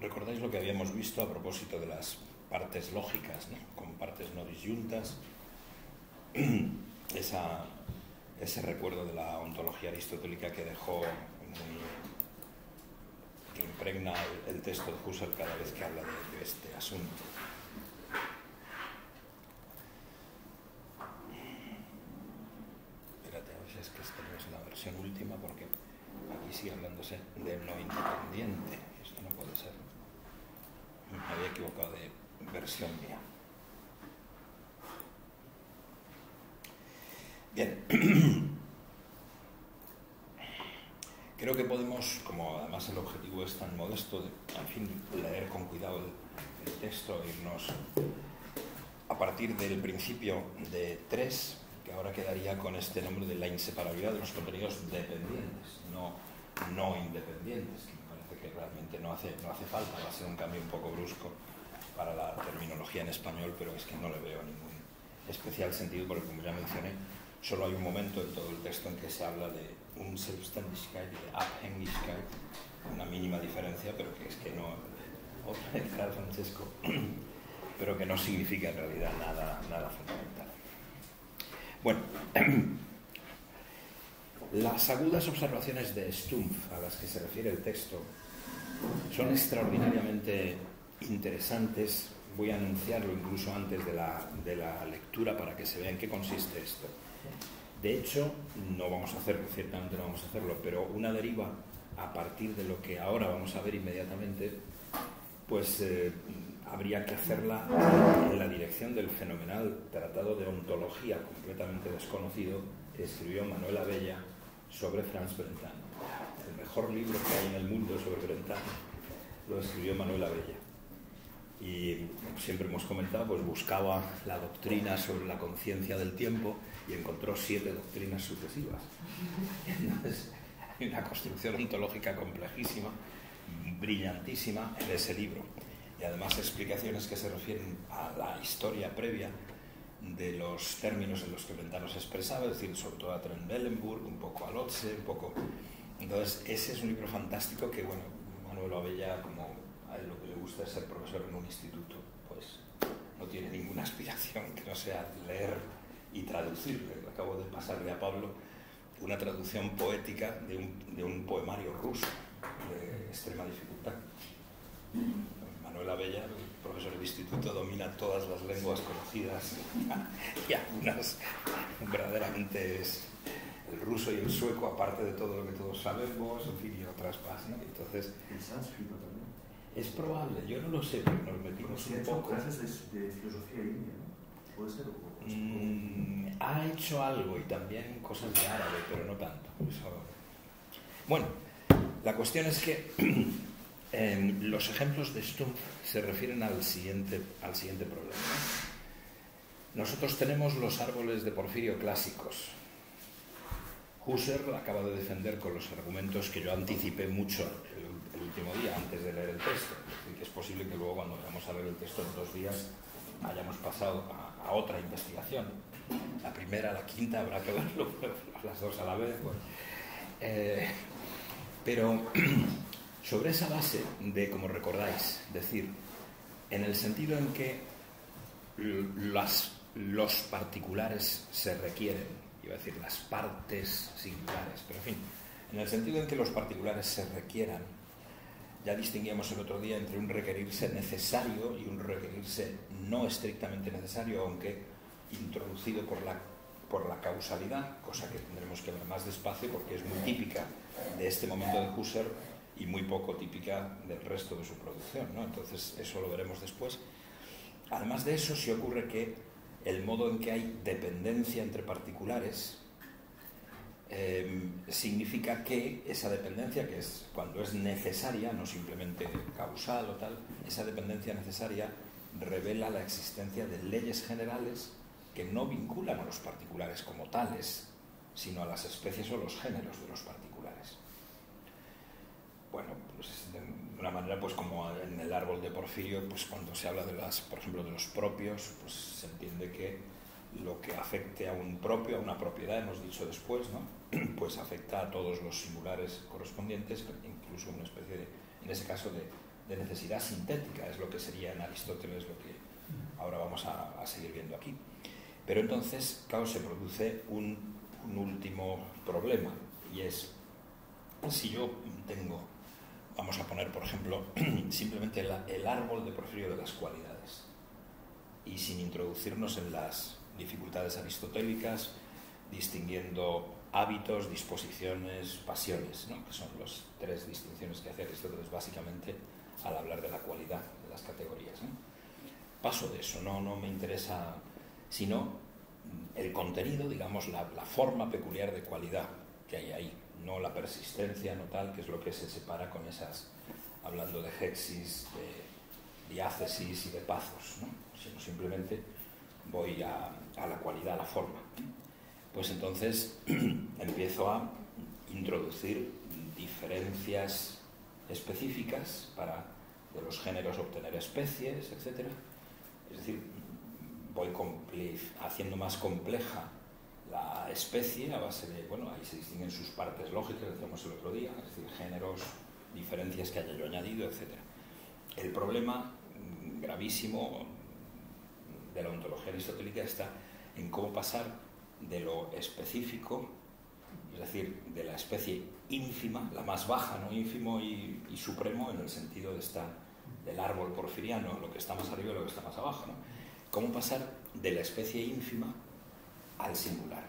recordáis lo que habíamos visto a propósito de las partes lógicas, ¿no? Con partes no disyuntas, ese recuerdo de la ontología aristotélica que dejó que impregna el texto de Husserl cada vez que habla de este asunto. Espérate, a ver si es que esta no es la versión última, porque aquí sigue hablándose de no independiente. Esto no puede ser. Me había equivocado de versión mía. Bien. Creo que podemos, como además el objetivo es tan modesto, en fin, leer con cuidado el texto, irnos a partir del principio de 3, que ahora quedaría con este nombre de la inseparabilidad de los contenidos dependientes, no independientes, que me parece que realmente no hace falta, va a ser un cambio un poco brusco para la terminología en español, pero es que no le veo ningún especial sentido, porque como ya mencioné, solo hay un momento en todo el texto en que se habla de un Selbstständigkeit y de Abhängigkeit, una mínima diferencia, pero que es que no, otra Francesco, pero que no significa en realidad nada fundamental. Bueno, las agudas observaciones de Stumpf a las que se refiere el texto son extraordinariamente interesantes. Voy a anunciarlo incluso antes de la lectura para que se vea en qué consiste esto. De hecho, no vamos a hacerlo, ciertamente no vamos a hacerlo, pero una deriva a partir de lo que ahora vamos a ver inmediatamente, pues habría que hacerla en la dirección del fenomenal tratado de ontología completamente desconocido que escribió Manuel Abella sobre Franz Brentano. El mejor libro que hay en el mundo sobre Brentano lo escribió Manuel Abella. Y como siempre hemos comentado, pues buscaba la doctrina sobre la conciencia del tiempo y encontró 7 doctrinas sucesivas. Entonces, hay una construcción ontológica complejísima, brillantísima en ese libro. Y además explicaciones que se refieren a la historia previa de los términos en los que Brentano se expresaba, es decir, sobre todo a Trendelenburg, un poco a Lotze, un poco... Entonces, ese es un libro fantástico que, bueno, Manuel Abella, como a él lo que le gusta es ser profesor en un instituto, pues no tiene ninguna aspiración que no sea leer y traducir. Acabo de pasarle a Pablo una traducción poética de un poemario ruso de extrema dificultad. Manuel Abella, el profesor de instituto, domina todas las lenguas conocidas y algunas verdaderamente es el ruso y el sueco, aparte de todo lo que todos sabemos, en fin, y otras más, ¿no? Entonces, el sánscrito también. Es probable, yo no lo sé, pero nos metimos un poco. Clases de filosofía india, ¿no? ¿Puede ser? Ha hecho algo y también cosas de árabe, pero no tanto. Eso... Bueno, la cuestión es que los ejemplos de Stumpf se refieren al siguiente problema. Nosotros tenemos los árboles de Porfirio clásicos. Husserl acaba de defender con los argumentos que yo anticipé mucho el último día antes de leer el texto. Y que es posible que luego cuando vayamos a leer el texto en 2 días hayamos pasado a otra investigación. La primera, la quinta, habrá que verlo, las 2 a la vez. Bueno. Pero sobre esa base de, como recordáis, decir, en el sentido en que los particulares se requieren, iba a decir las partes singulares, pero en fin, en el sentido en que los particulares se requieran, ya distinguíamos el otro día entre un requerirse necesario y un requerirse no estrictamente necesario, aunque introducido por la causalidad, cosa que tendremos que ver más despacio porque es muy típica de este momento de Husserl y muy poco típica del resto de su producción, ¿no? Entonces eso lo veremos después. Además de eso, sí ocurre que el modo en que hay dependencia entre particulares significa que esa dependencia, que es cuando es necesaria, no simplemente causal o tal, esa dependencia necesaria revela la existencia de leyes generales que no vinculan a los particulares como tales, sino a las especies o los géneros de los particulares. Bueno, pues de una manera, pues como en el árbol de Porfirio, pues cuando se habla de por ejemplo, de los propios, pues se entiende que lo que afecte a un propio, a una propiedad, hemos dicho después, ¿no? Pues afecta a todos los singulares correspondientes, incluso una especie de, en ese caso, de de necesidad sintética, es lo que sería en Aristóteles lo que ahora vamos a seguir viendo aquí. Pero entonces, claro, se produce un último problema, y es, si yo tengo, vamos a poner por ejemplo, simplemente el árbol de Porfirio de las cualidades, y sin introducirnos en las dificultades aristotélicas, distinguiendo hábitos, disposiciones, pasiones, ¿no? Que son las tres distinciones que hace Aristóteles básicamente al hablar de la cualidad de las categorías, ¿no? Paso de eso, no me interesa sino el contenido, digamos, la forma peculiar de cualidad que hay ahí, no la persistencia, no tal, que es lo que se separa con esas, hablando de hexis, de diácesis y de pazos, ¿no? Sino simplemente voy a la cualidad, a la forma. Pues entonces empiezo a introducir diferencias específicas para de los géneros obtener especies, etc. Es decir, voy haciendo más compleja la especie a base de, bueno, ahí se distinguen sus partes lógicas, decíamos el otro día, es decir, géneros, diferencias que haya yo añadido, etc. El problema gravísimo de la ontología aristotélica está en cómo pasar de lo específico, es decir, de la especie ínfima, la más baja, ¿no? Ínfimo y supremo en el sentido del árbol porfiriano, lo que está más arriba y lo que está más abajo, ¿no? Cómo pasar de la especie ínfima al singular.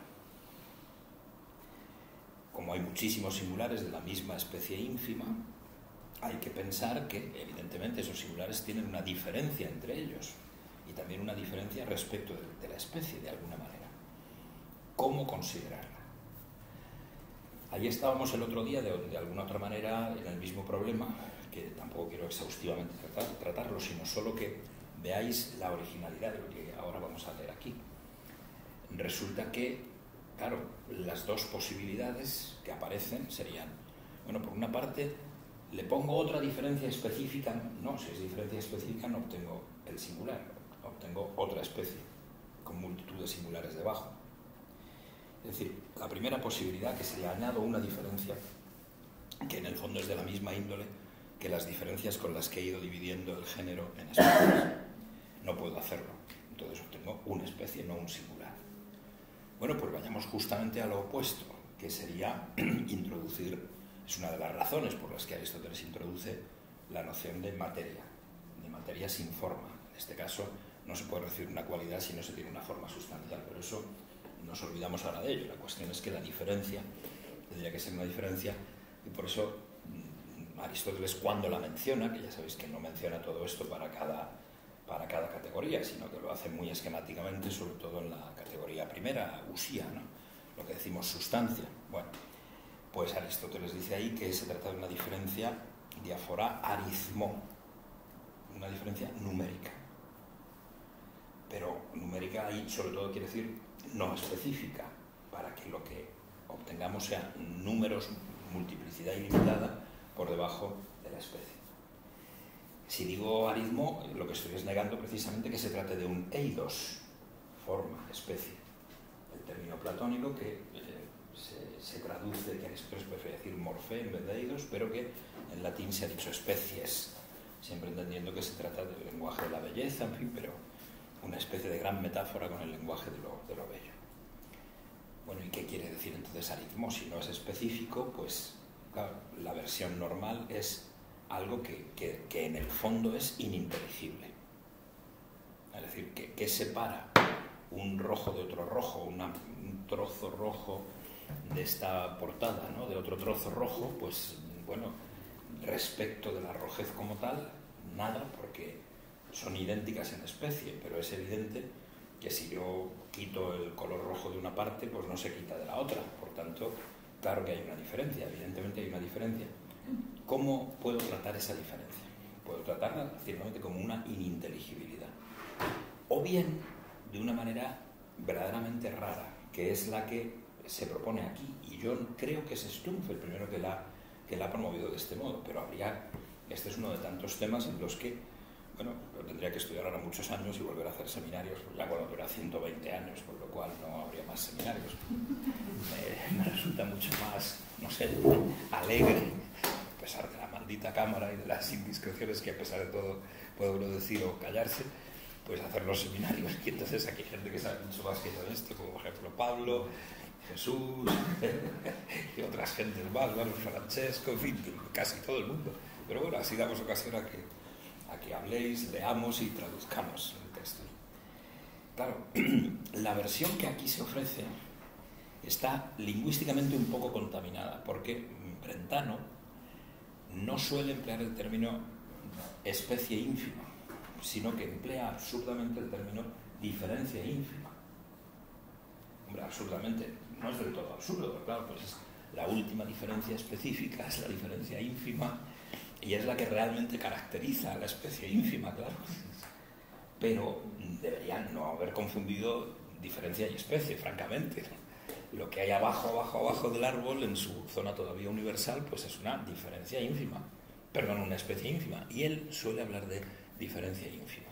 Como hay muchísimos singulares de la misma especie ínfima, hay que pensar que evidentemente esos singulares tienen una diferencia entre ellos y también una diferencia respecto de la especie, de alguna manera. ¿Cómo considerarla? Ahí estábamos el otro día, de alguna otra manera, en el mismo problema, que tampoco quiero exhaustivamente tratarlo, sino solo que veáis la originalidad de lo que ahora vamos a leer aquí. Resulta que, claro, las dos posibilidades que aparecen serían, bueno, por una parte, le pongo otra diferencia específica, no, si es diferencia específica no obtengo el singular, obtengo otra especie, con multitud de singulares debajo. Es decir, la primera posibilidad, que se le añado una diferencia que en el fondo es de la misma índole que las diferencias con las que he ido dividiendo el género en especies. No puedo hacerlo, entonces obtengo una especie, no un singular. Bueno, pues vayamos justamente a lo opuesto, que sería introducir, es una de las razones por las que Aristóteles introduce la noción de materia sin forma. En este caso no se puede recibir una cualidad si no se tiene una forma sustancial, pero eso nos olvidamos ahora de ello. La cuestión es que la diferencia tendría que ser una diferencia, y por eso Aristóteles, cuando la menciona, que ya sabéis que no menciona todo esto para cada categoría, sino que lo hace muy esquemáticamente, sobre todo en la categoría primera, usía, ¿no? Lo que decimos sustancia. Bueno, pues Aristóteles dice ahí que se trata de una diferencia diáfora arismo, una diferencia numérica. Pero numérica ahí sobre todo quiere decir no específica, para que lo que obtengamos sea números, multiplicidad ilimitada por debajo de la especie. Si digo arismo, lo que estoy es negando precisamente que se trate de un eidos, forma, especie. El término platónico que se traduce, que Aristóteles prefiere decir morfé en vez de eidos, pero que en latín se ha dicho especies, siempre entendiendo que se trata del lenguaje de la belleza, en fin, pero una especie de gran metáfora con el lenguaje de lo bello. Bueno, ¿y qué quiere decir entonces arismo? Si no es específico, pues claro, la versión normal es algo que en el fondo es ininteligible. Es decir, que separa un rojo de otro rojo, un trozo rojo de esta portada, ¿no?, de otro trozo rojo, pues bueno, respecto de la rojez como tal, nada, porque son idénticas en especie, pero es evidente que si yo quito el color rojo de una parte, pues no se quita de la otra. Por tanto, claro que hay una diferencia, evidentemente hay una diferencia. ¿Cómo puedo tratar esa diferencia? Puedo tratarla ciertamente como una ininteligibilidad. O bien, de una manera verdaderamente rara, que es la que se propone aquí. Y yo creo que es Stumpf el primero que la ha promovido de este modo, pero este es uno de tantos temas en los que, bueno, lo tendría que estudiar ahora muchos años y volver a hacer seminarios, ya cuando tuviera 120 años, por lo cual no habría más seminarios. Me resulta mucho más, no sé, alegre, a pesar de la maldita cámara y de las indiscreciones que a pesar de todo puede uno decir o callarse, pues hacer los seminarios. Y entonces aquí hay gente que sabe mucho más que yo de esto, como por ejemplo Pablo, Jesús y otras gentes más, bueno, Francesco, en fin, casi todo el mundo. Pero bueno, así damos ocasión a que habléis, leamos y traduzcamos el texto. Claro, la versión que aquí se ofrece está lingüísticamente un poco contaminada, porque Brentano no suele emplear el término especie ínfima, sino que emplea absurdamente el término diferencia ínfima. Hombre, absurdamente, no es del todo absurdo, pero claro, pues es la última diferencia específica, es la diferencia ínfima, y es la que realmente caracteriza a la especie ínfima, claro. Pero deberían no haber confundido diferencia y especie, francamente. Lo que hay abajo del árbol, en su zona todavía universal, pues es una diferencia ínfima, perdón, una especie ínfima. Y él suele hablar de diferencia ínfima.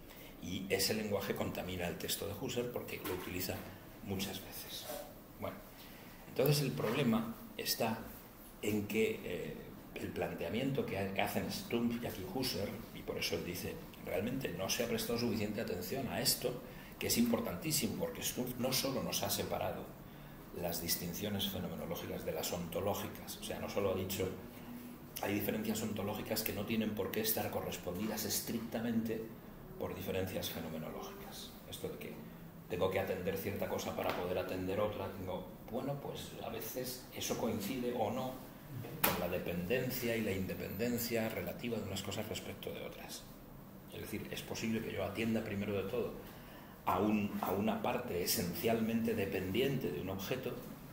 Y ese lenguaje contamina el texto de Husserl porque lo utiliza muchas veces. Bueno, entonces el problema está en que el planteamiento que hacen Stumpf y aquí Husserl, y por eso él dice, realmente no se ha prestado suficiente atención a esto, que es importantísimo, porque Stumpf no solo nos ha separado las distinciones fenomenológicas de las ontológicas, o sea, no solo ha dicho hay diferencias ontológicas que no tienen por qué estar correspondidas estrictamente por diferencias fenomenológicas. Esto de que tengo que atender cierta cosa para poder atender otra, bueno, pues a veces eso coincide o no con la dependencia y la independencia relativa de unas cosas respecto de otras. Es decir, es posible que yo atienda primero de todo a una parte esencialmente dependiente de un objeto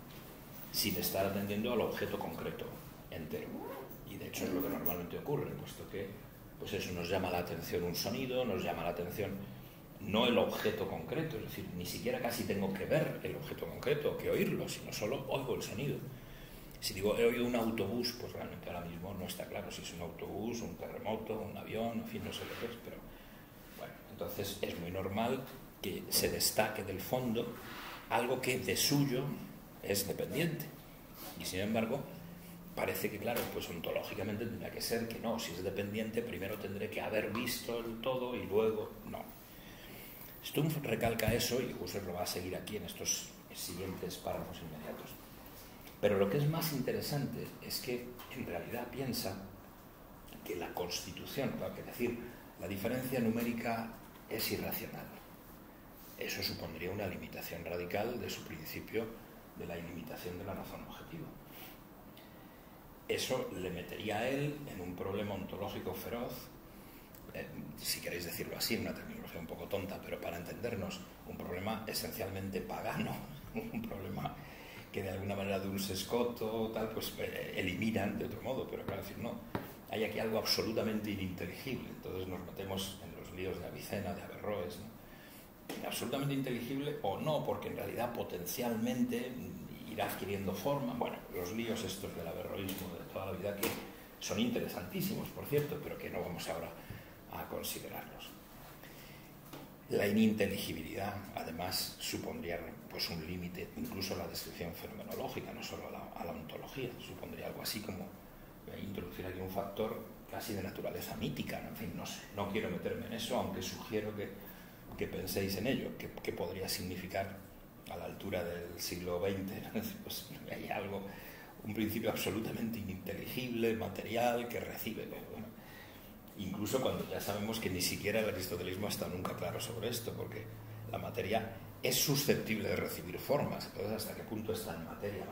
sin estar atendiendo al objeto concreto entero. Y de hecho es lo que normalmente ocurre, puesto que pues eso nos llama la atención un sonido, nos llama la atención no el objeto concreto, es decir, ni siquiera casi tengo que ver el objeto concreto o que oírlo, sino solo oigo el sonido. Si digo he oído un autobús, pues realmente ahora mismo no está claro si es un autobús, un terremoto, un avión, en fin, no sé lo que es, pero bueno, entonces es muy normal que se destaque del fondo algo que de suyo es dependiente. Y sin embargo, parece que, claro, pues ontológicamente tendría que ser que no, si es dependiente primero tendré que haber visto el todo y luego no. Stumpf recalca eso y Husserl lo va a seguir aquí en estos siguientes párrafos inmediatos. Pero lo que es más interesante es que en realidad piensa que la constitución, claro, que decir, la diferencia numérica es irracional. Eso supondría una limitación radical de su principio de la ilimitación de la razón objetiva. Eso le metería a él en un problema ontológico feroz, si queréis decirlo así, en una terminología un poco tonta, pero para entendernos, un problema esencialmente pagano, un problema que de alguna manera de un sescoto tal, pues eliminan de otro modo, pero claro, decir, no, hay aquí algo absolutamente ininteligible, entonces nos metemos en los líos de Avicena, de Averroes, ¿no? Absolutamente inteligible o no, porque en realidad potencialmente irá adquiriendo forma. Bueno, los líos estos del averroísmo de toda la vida que son interesantísimos, por cierto, pero que no vamos ahora a considerarlos. La ininteligibilidad, además, supondría pues, un límite, incluso a la descripción fenomenológica, no solo a la ontología. Supondría algo así como introducir aquí un factor casi de naturaleza mítica, ¿no? En fin, no sé, no quiero meterme en eso, aunque sugiero que penséis en ello, que podría significar a la altura del siglo XX, pues hay algo, un principio absolutamente ininteligible, material, que recibe. Bueno, incluso cuando ya sabemos que ni siquiera el aristotelismo está nunca claro sobre esto, porque la materia es susceptible de recibir formas. Entonces, ¿hasta qué punto está en materia?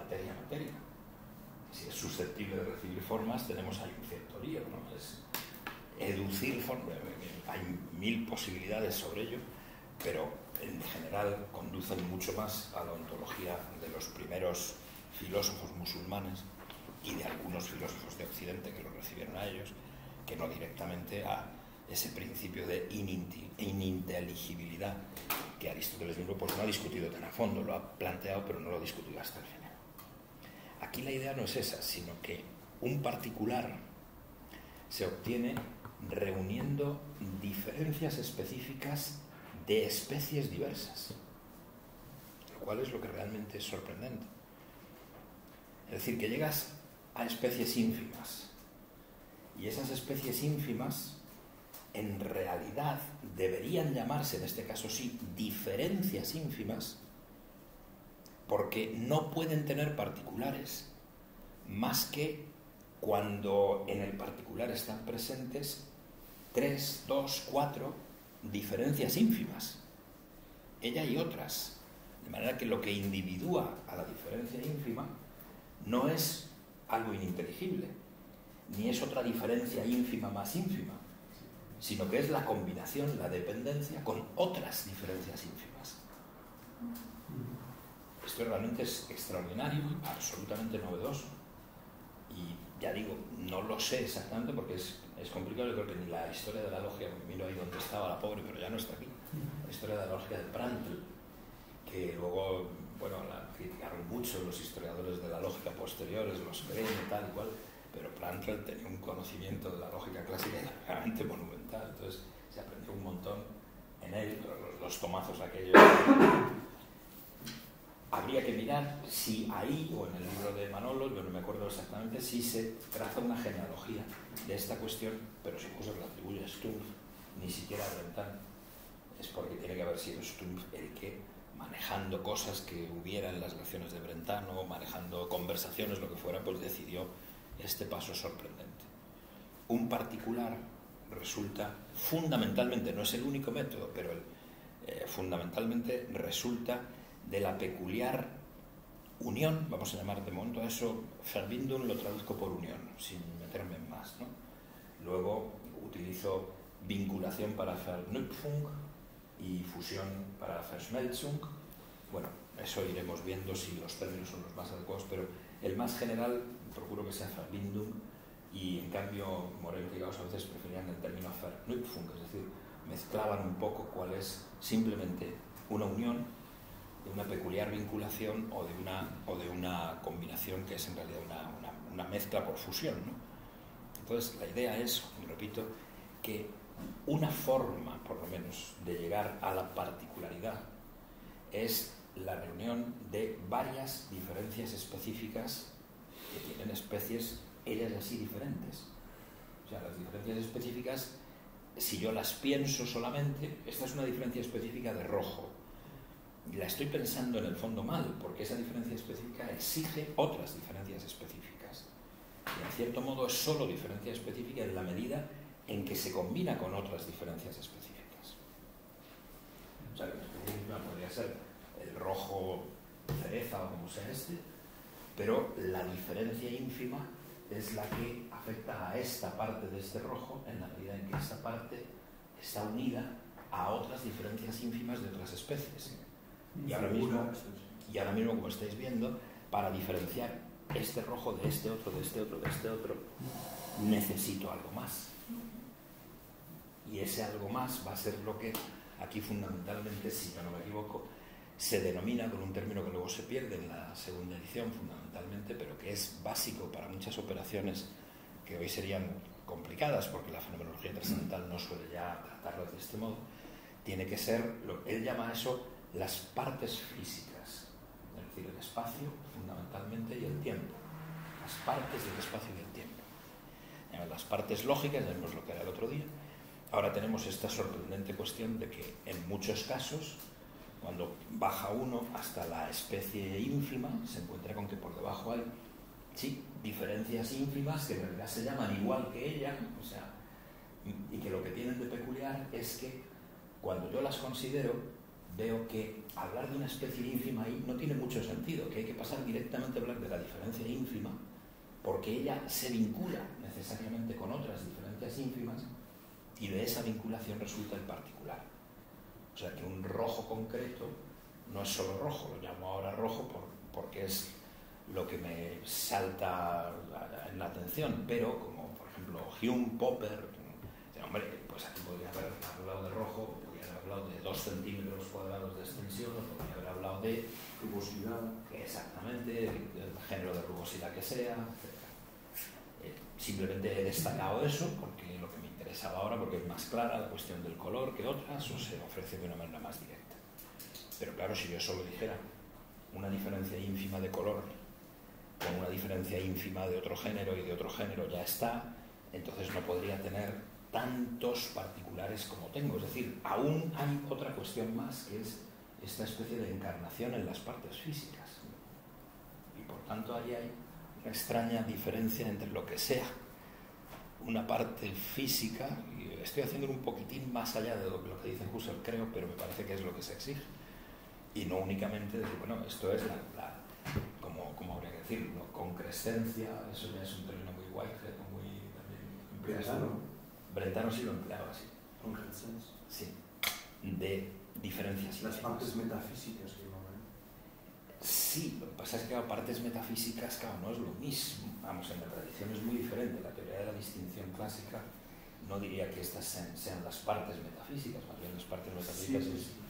Si es susceptible de recibir formas, tenemos ahí un cierto lío, ¿no? Es educir formas, hay mil posibilidades sobre ello, pero en general conducen mucho más a la ontología de los primeros filósofos musulmanes y de algunos filósofos de Occidente que lo recibieron a ellos, que no directamente a ese principio de ininteligibilidad que Aristóteles mismo pues no ha discutido tan a fondo, lo ha planteado pero no lo ha discutido hasta el final. Aquí la idea no es esa, sino que un particular se obtiene reuniendo diferencias específicas de especies diversas, lo cual es lo que realmente es sorprendente. Es decir, que llegas a especies ínfimas Y esas especies ínfimas, en realidad, deberían llamarse, en este caso sí, diferencias ínfimas, porque no pueden tener particulares más que cuando en el particular están presentes 3, 2, 4 diferencias ínfimas, ella y otras. De manera que lo que individúa a la diferencia ínfima no es algo ininteligible, ni es otra diferencia ínfima más ínfima, sino que es la combinación, la dependencia con otras diferencias ínfimas. Esto realmente es extraordinario, absolutamente novedoso. Y ya digo, no lo sé exactamente porque es complicado. Yo creo que ni la historia de la lógica, miro ahí donde estaba la pobre, pero ya no está aquí, la historia de la lógica de Prantl, que luego, bueno, la criticaron mucho los historiadores de la lógica posteriores, los creen y tal y cual, pero Prantl tenía un conocimiento de la lógica clásica realmente monumental, entonces se aprendió un montón en él, pero los tomazos aquellos. Habría que mirar si ahí, o en el libro de Manolo, yo no me acuerdo exactamente, si se traza una genealogía de esta cuestión, pero si incluso la atribuye a Stumpf, ni siquiera a Brentano, es porque tiene que haber sido Stumpf el que, manejando cosas que hubiera en las lecciones de Brentano, manejando conversaciones, lo que fuera, pues decidió este paso sorprendente. Un particular resulta, fundamentalmente, no es el único método, pero fundamentalmente resulta de la peculiar unión, vamos a llamar de momento a eso, Verbindung lo traduzco por unión, sin meterme en más, ¿no? Luego utilizo vinculación para Verknüpfung y fusión para Verschmelzung. Bueno, eso iremos viendo si los términos son los más adecuados, pero el más general procuro que sea Verbindung, y en cambio Morel y Gauss a veces preferían el término Verknüpfung, es decir, mezclaban un poco cuál es simplemente una unión, de una peculiar vinculación o de una combinación que es en realidad una mezcla por fusión, ¿no? Entonces la idea es, repito, que una forma, por lo menos, de llegar a la particularidad es la reunión de varias diferencias específicas que tienen especies, ellas así diferentes. O sea, las diferencias específicas, si yo las pienso solamente, esta es una diferencia específica de rojo. Y la estoy pensando en el fondo mal, porque esa diferencia específica exige otras diferencias específicas. Y en cierto modo es solo diferencia específica en la medida en que se combina con otras diferencias específicas. O sea, la específica podría ser el rojo cereza o como sea este, pero la diferencia ínfima es la que afecta a esta parte de este rojo en la medida en que esta parte está unida a otras diferencias ínfimas de otras especies. Y ahora mismo, como estáis viendo, para diferenciar este rojo de este otro, de este otro, de este otro, necesito algo más. Y ese algo más va a ser lo que aquí fundamentalmente, si yo no me equivoco, se denomina con un término que luego se pierde en la segunda edición fundamentalmente, pero que es básico para muchas operaciones que hoy serían complicadas porque la fenomenología trascendental no suele ya tratarlas de este modo. Tiene que ser, él llama a eso las partes físicas, es decir, el espacio fundamentalmente y el tiempo, las partes del espacio y del tiempo. Las partes lógicas, ya vimos lo que era el otro día. Ahora tenemos esta sorprendente cuestión de que en muchos casos, cuando baja uno hasta la especie ínfima, se encuentra con que por debajo hay, sí, diferencias ínfimas que en realidad se llaman igual que ella, o sea, y que lo que tienen de peculiar es que cuando yo las considero, veo que hablar de una especie ínfima ahí no tiene mucho sentido, que hay que pasar directamente a hablar de la diferencia ínfima, porque ella se vincula necesariamente con otras diferencias ínfimas y de esa vinculación resulta el particular. O sea que un rojo concreto no es solo rojo, lo llamo ahora rojo porque es lo que me salta en la atención, pero como por ejemplo Hume, Popper, hombre, pues aquí podría haber hablado de rojo, podría haber hablado de 2 centímetros cuadrados de extensión, podría haber hablado de rugosidad, exactamente, el género de rugosidad que sea, etc. Simplemente he destacado eso porque lo que me interesaba ahora, porque es más clara la cuestión del color que otras, o se ofrece de una manera más directa. Pero claro, si yo solo dijera una diferencia ínfima de color con una diferencia ínfima de otro género y de otro género ya está, entonces no podría tener tantos particulares como tengo. Es decir, aún hay otra cuestión más, que es esta especie de encarnación en las partes físicas. Y por tanto ahí hay una extraña diferencia entre lo que sea una parte física, y estoy haciendo un poquitín más allá de lo que dice Husserl, creo, pero me parece que es lo que se exige. Y no únicamente decir, bueno, esto es como habría que decirlo, concrescencia, eso ya es un término muy Whitehead, muy también empleado. Brentano sí lo empleaba así. Concrescencia. Sí, de diferencias. Las partes metafísicas que llaman. Sí, lo que pasa es que partes metafísicas, claro, no es lo mismo. Vamos, en la tradición es muy diferente. La teoría de la distinción clásica no diría que estas sean las partes metafísicas, más bien las partes metafísicas Sí, es... sí.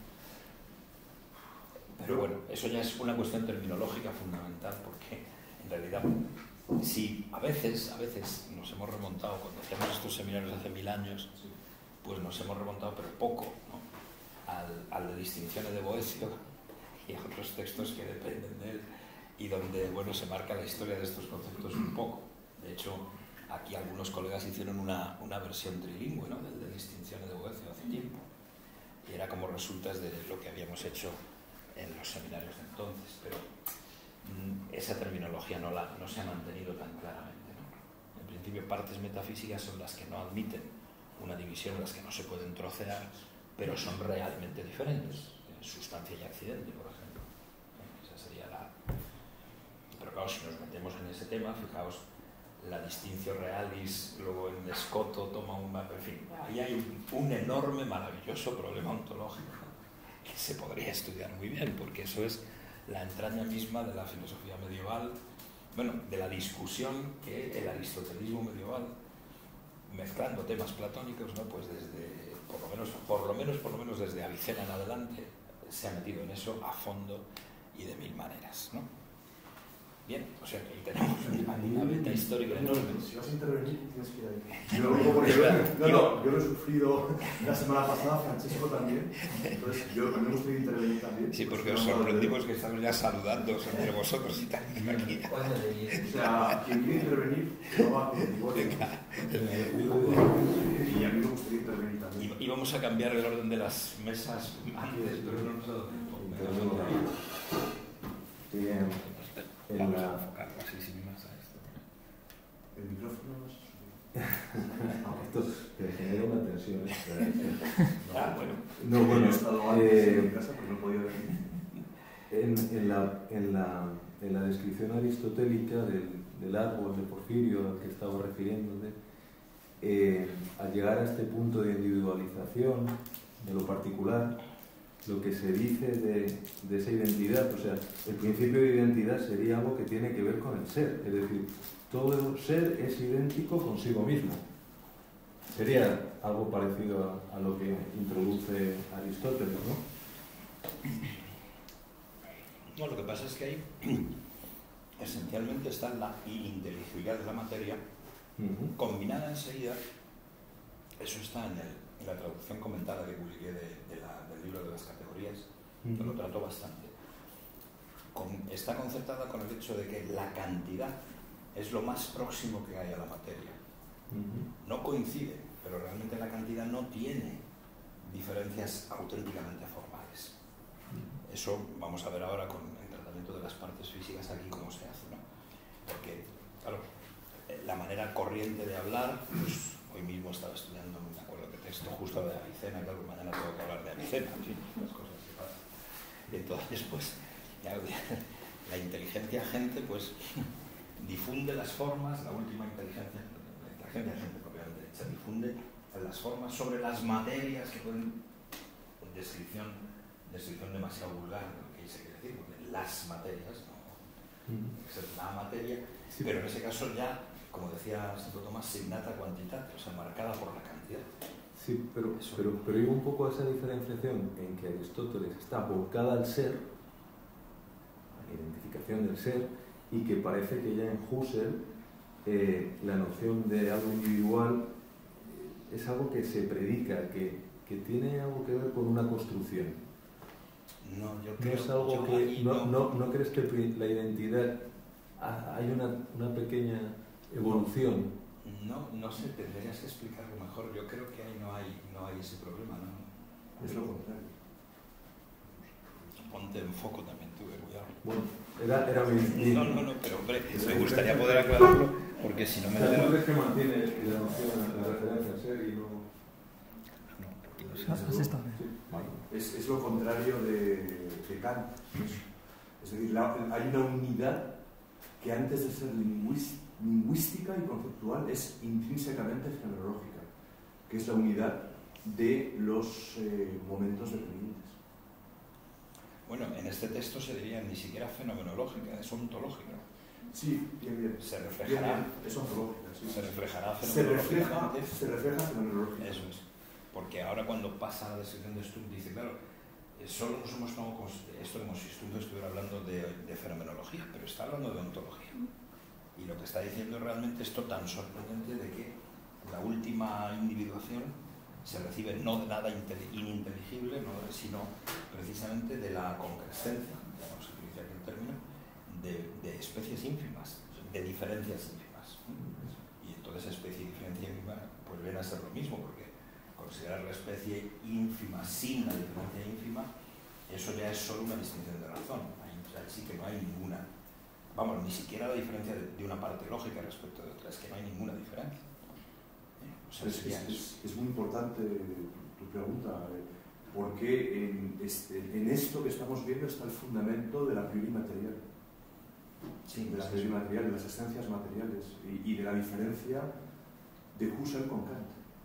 Pero bueno, eso ya es una cuestión terminológica fundamental, porque en realidad, si a veces nos hemos remontado, cuando hacíamos estos seminarios hace 1000 años, pues nos hemos remontado, pero poco, ¿no? al de Distinciones de Boecio y a otros textos que dependen de él, y donde, bueno, se marca la historia de estos conceptos un poco. De hecho, aquí algunos colegas hicieron una versión trilingüe, ¿no?, del de Distinciones de Boecio hace tiempo, y era como resultas de lo que habíamos hecho en los seminarios de entonces, pero esa terminología no se ha mantenido tan claramente, ¿no? En principio, partes metafísicas son las que no admiten una división, las que no se pueden trocear, pero son realmente diferentes, sustancia y accidente, por ejemplo. Esa sería la... Pero claro, si nos metemos en ese tema, fijaos, la distinctio realis, luego en Escoto toma un... En fin, ahí hay un enorme, maravilloso problema ontológico que se podría estudiar muy bien, porque eso es la entraña misma de la filosofía medieval, bueno, de la discusión que el aristotelismo medieval, mezclando temas platónicos, ¿no?, pues desde, por lo menos desde Avicena en adelante, se ha metido en eso a fondo y de 1000 maneras, ¿no? Bien, o sea que ahí tenemos una beta histórica enorme. Si vas a intervenir, tienes que ir ahí. Yo lo he sufrido la semana pasada, Francesco también. Entonces, yo me gustaría intervenir también. Sí, porque os sorprendimos que estamos ya saludando entre vosotros y tal. Aquí. O sea, quien quiere intervenir, no va conmigo. Y a mí me gustaría intervenir también. Y vamos a cambiar el orden de las mesas antes, pero no nos ha dado tiempo. Bien. Vamos a enfocarlo así sin más a esto. El micrófono no es... Esto te genera una tensión extra. Bueno. No, bueno, he estado antes en mi casa porque no podía venir. En la descripción aristotélica del árbol de Porfirio al que estaba refiriéndote, al llegar a este punto de individualización de lo particular, lo que se dice de esa identidad, o sea, el principio de identidad sería algo que tiene que ver con el ser, es decir, todo ser es idéntico consigo mismo. Sería algo parecido a lo que introduce Aristóteles, ¿no? No, lo que pasa es que ahí esencialmente está la ininteligibilidad de la materia combinada enseguida. Eso está en la traducción comentada que publiqué del libro de las categorías, que lo trato bastante. Está concertada con el hecho de que la cantidad es lo más próximo que hay a la materia. No coincide, pero realmente la cantidad no tiene diferencias auténticamente formales. Eso vamos a ver ahora con el tratamiento de las partes físicas aquí cómo se hace, ¿no? Porque, claro, la manera corriente de hablar, pues hoy mismo estaba estudiando, no me acuerdo qué texto, justo de Avicena, claro, mañana tengo que hablar de Avicena, en fin, las cosas que pasan. Y entonces, pues, la inteligencia agente, pues, difunde las formas, la última inteligencia agente propiamente dicha, difunde las formas sobre las materias que pueden, descripción demasiado vulgar, lo que se quiere decir, porque las materias, no, esa es la materia, sí, pero en ese caso ya, como decía Santo Tomás, signata quantitate, o sea, marcada por la cantidad. Sí, pero iba un poco a esa diferenciación en que Aristóteles está volcada al ser, a la identificación del ser, y que parece que ya en Husserl la noción de algo individual es algo que se predica, que tiene algo que ver con una construcción. No, yo creo, no es algo que no crees que la identidad hay una pequeña evolución No sé, tendrías que explicarlo mejor. Yo creo que ahí no hay ese problema, ¿no? Es lo contrario. Ponte en foco también, tú, cuidado. Bueno, era mi... No, pero hombre, me gustaría poder aclararlo, porque si no me... ¿Tú crees que mantiene la noción, la referencia a ser y no...? Es lo contrario de Kant. Es decir, hay una unidad que antes de ser lingüística y conceptual es intrínsecamente fenomenológica, que es la unidad de los momentos dependientes. Bueno, en este texto se diría ni siquiera fenomenológica, es ontológica. Sí, bien. Se reflejará. Bien. Es ontológica, sí. Se reflejará fenomenológicamente. Se refleja fenomenológicamente. Eso es. Porque ahora cuando pasa a la descripción de Stumpf dice, claro, solo no somos esto como si Stumpf estuviera hablando de fenomenología, pero está hablando de ontología. Y lo que está diciendo es realmente esto tan sorprendente de que la última individuación se recibe no de nada ininteligible, sino precisamente de la concrescencia, digamos, se utiliza aquí el término, de especies ínfimas, de diferencias ínfimas. Y entonces especie y diferencia ínfima pues viene a ser lo mismo, porque considerar la especie ínfima sin la diferencia ínfima, eso ya es solo una distinción de razón. Ahí sí que no hay ninguna, vamos, ni siquiera la diferencia de una parte lógica respecto de otra, es que no hay ninguna diferencia. O sea, es muy importante tu pregunta, porque en esto que estamos viendo está el fundamento de la priori material, de la priori material, de las esencias materiales y de la diferencia de Husserl con Kant.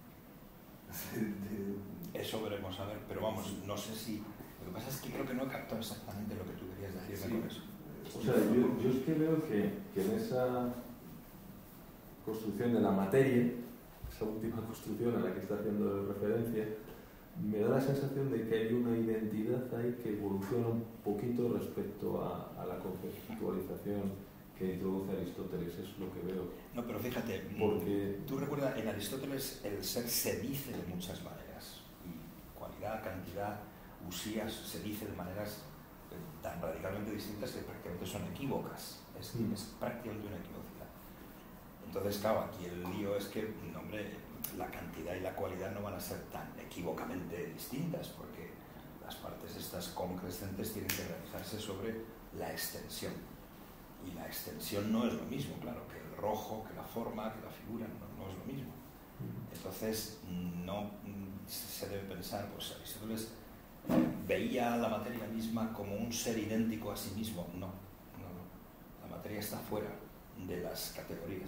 Eso veremos a ver, pero vamos, no sé si... Lo que pasa es que creo que no he captado exactamente lo que tú querías decir con eso. O sea, yo es que veo que en esa construcción de la materia, esa última construcción a la que está haciendo referencia, me da la sensación de que hay una identidad ahí que evoluciona un poquito respecto a la conceptualización que introduce Aristóteles, es lo que veo. No, pero fíjate, porque tú recuerdas, en Aristóteles el ser se dice de muchas maneras, y cualidad, cantidad, usías se dice de maneras tan radicalmente distintas que prácticamente son equívocas, es prácticamente una equivocidad. Entonces, claro, aquí el lío es que, hombre, la cantidad y la cualidad no van a ser tan equívocamente distintas, porque las partes estas concrescentes tienen que realizarse sobre la extensión. Y la extensión no es lo mismo, claro, que el rojo, que la forma, que la figura, no es lo mismo. Entonces, no se debe pensar, pues Aristóteles veía la materia misma como un ser idéntico a sí mismo. No. La materia está fuera de las categorías.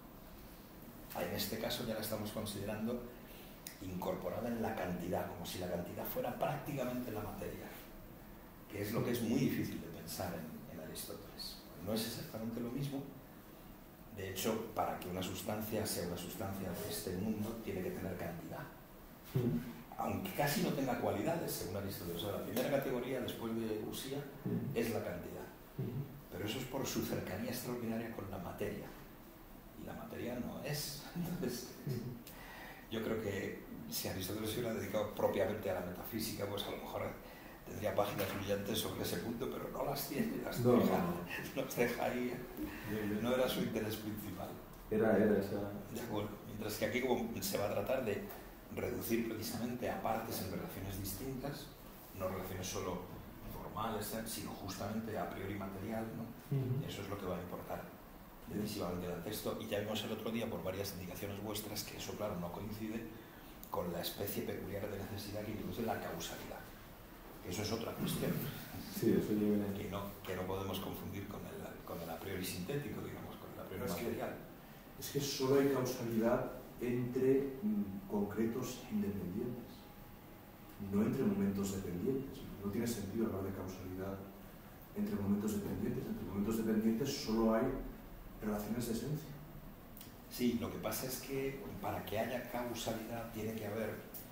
En este caso ya la estamos considerando incorporada en la cantidad, como si la cantidad fuera prácticamente la materia, que es lo que es muy difícil de pensar en Aristóteles. No es exactamente lo mismo. De hecho, para que una sustancia sea una sustancia de este mundo, tiene que tener cantidad. Aunque casi no tenga cualidades, según Aristóteles. O sea, la primera categoría, después de usía, es la cantidad. Pero eso es por su cercanía extraordinaria con la materia. Y la materia no es. Entonces, yo creo que si Aristóteles se hubiera dedicado propiamente a la metafísica, pues a lo mejor tendría páginas brillantes sobre ese punto, pero no las tiene, las deja ahí. No era su interés principal. Era esa. De acuerdo. Mientras que aquí como se va a tratar de reducir precisamente a partes en relaciones distintas, no relaciones solo formales, sino justamente a priori material, ¿no? Eso es lo que va a importar decisivamente del texto. Y ya vimos el otro día por varias indicaciones vuestras que eso, claro, no coincide con la especie peculiar de necesidad que introduce la causalidad. Eso es otra cuestión. Sí, eso que no podemos confundir con el a priori sintético, digamos, con el a priori material. Es que solo hay causalidad entre concretos independientes, no entre momentos dependientes. No tiene sentido hablar de causalidad entre momentos dependientes. Entre momentos dependientes solo hay relaciones de esencia. Sí, lo que pasa es que para que haya causalidad tiene que haber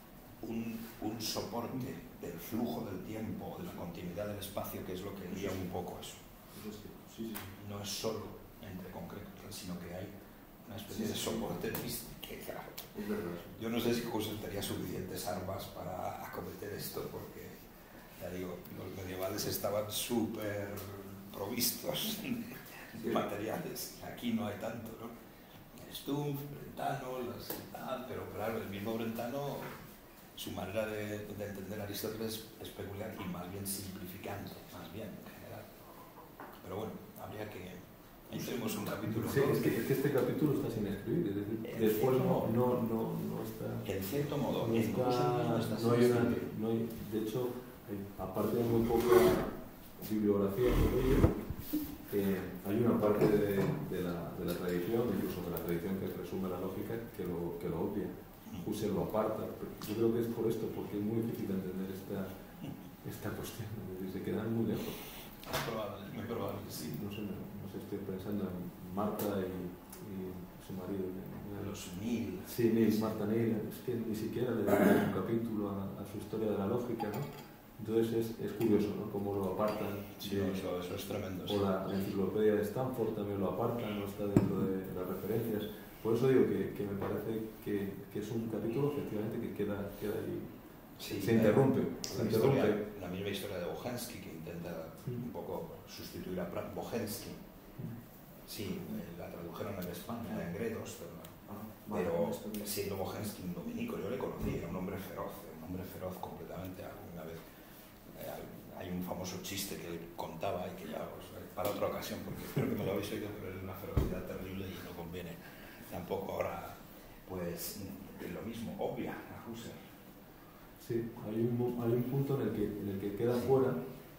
un soporte del flujo del tiempo o de la continuidad del espacio, que es lo que guía un poco eso. Sí. No es solo entre concretos, sino que hay una especie de soporte que, claro, es verdad. Yo no sé si Husserl tenía suficientes armas para acometer esto, porque, ya digo, los medievales estaban súper provistos de materiales. Aquí no hay tanto, ¿no? Stumpf, Brentano, pero claro, el mismo Brentano, su manera de entender a Aristóteles es peculiar y más bien simplificante, más bien en general. Pero bueno, habría que... Ahí tenemos un capítulo. Sí, es que este capítulo está sin escribir, es decir, después no está... En cierto modo, no hay, de hecho, aparte de muy poca bibliografía sobre ello, hay una parte de la tradición, incluso de la tradición que resume la lógica, que lo obvia. Husserl lo aparta. Yo creo que es por esto, porque es muy difícil entender esta cuestión, es decir, se quedan muy lejos. Es muy probable que sí. No sé, estoy pensando en Marta y su marido. Los Neil. Sí, Neil, Marta Neil. Es que ni siquiera le dedican un capítulo a su historia de la lógica, ¿no? Entonces es curioso, ¿no? Cómo lo apartan. Sí, eso es tremendo. O la enciclopedia de Stanford también lo apartan, no está dentro de las referencias. Por eso digo que me parece que es un capítulo efectivamente que queda ahí. Sí, se interrumpe. La misma historia de Bohensky, que intenta un poco sustituir a Bohensky. Sí, la tradujeron en España, en Gredos, pero siendo Bohensky un dominico, yo le conocí, era un hombre feroz completamente. Alguna vez hay un famoso chiste que él contaba y que ya para otra ocasión, porque creo que me lo habéis oído, pero es una ferocidad terrible y no conviene tampoco ahora, pues lo mismo, obvia a Husserl. Sí, hay un punto en el que queda fuera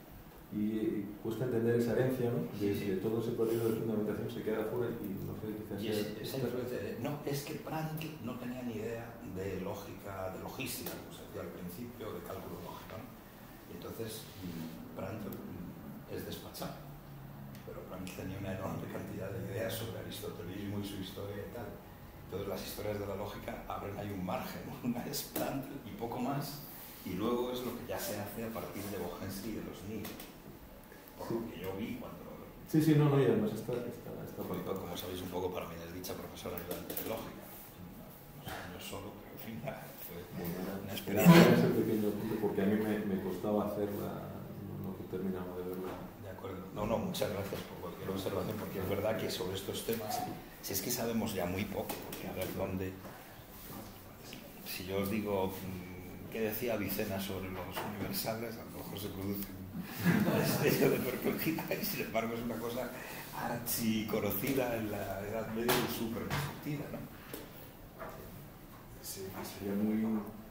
y cuesta entender esa herencia, ¿no? De todo ese periodo de fundamentación se queda fuera y no sé, quizás esa influencia no, es que Prantl no tenía ni idea de lógica, de logística, como se decía al principio, de cálculo lógico, ¿no? Y entonces Prantl es despachado, pero Prantl tenía una enorme cantidad de ideas sobre aristotelismo y su historia y tal. Entonces las historias de la lógica abren ahí un margen, una es Prantl y poco más, y luego es lo que ya se hace a partir de Bohensky y de los Nil, por lo que yo vi cuando... Sí, no, y además está como sabéis un poco, para mí es dicha profesora ayudante de lógica, no solo, pero en fin, fue una experiencia. Ese pequeño punto, porque a mí me costaba hacerla, no terminaba de verla. De acuerdo. No, muchas gracias por cualquier observación, porque es verdad que sobre estos temas, si es que sabemos ya muy poco, porque a ver dónde... Si yo os digo qué decía Avicena sobre los universales, a lo mejor se produce un destello de perplejidad, y sin embargo es una cosa archiconocida en la Edad Media y súper discutida, ¿no? Sí, sería muy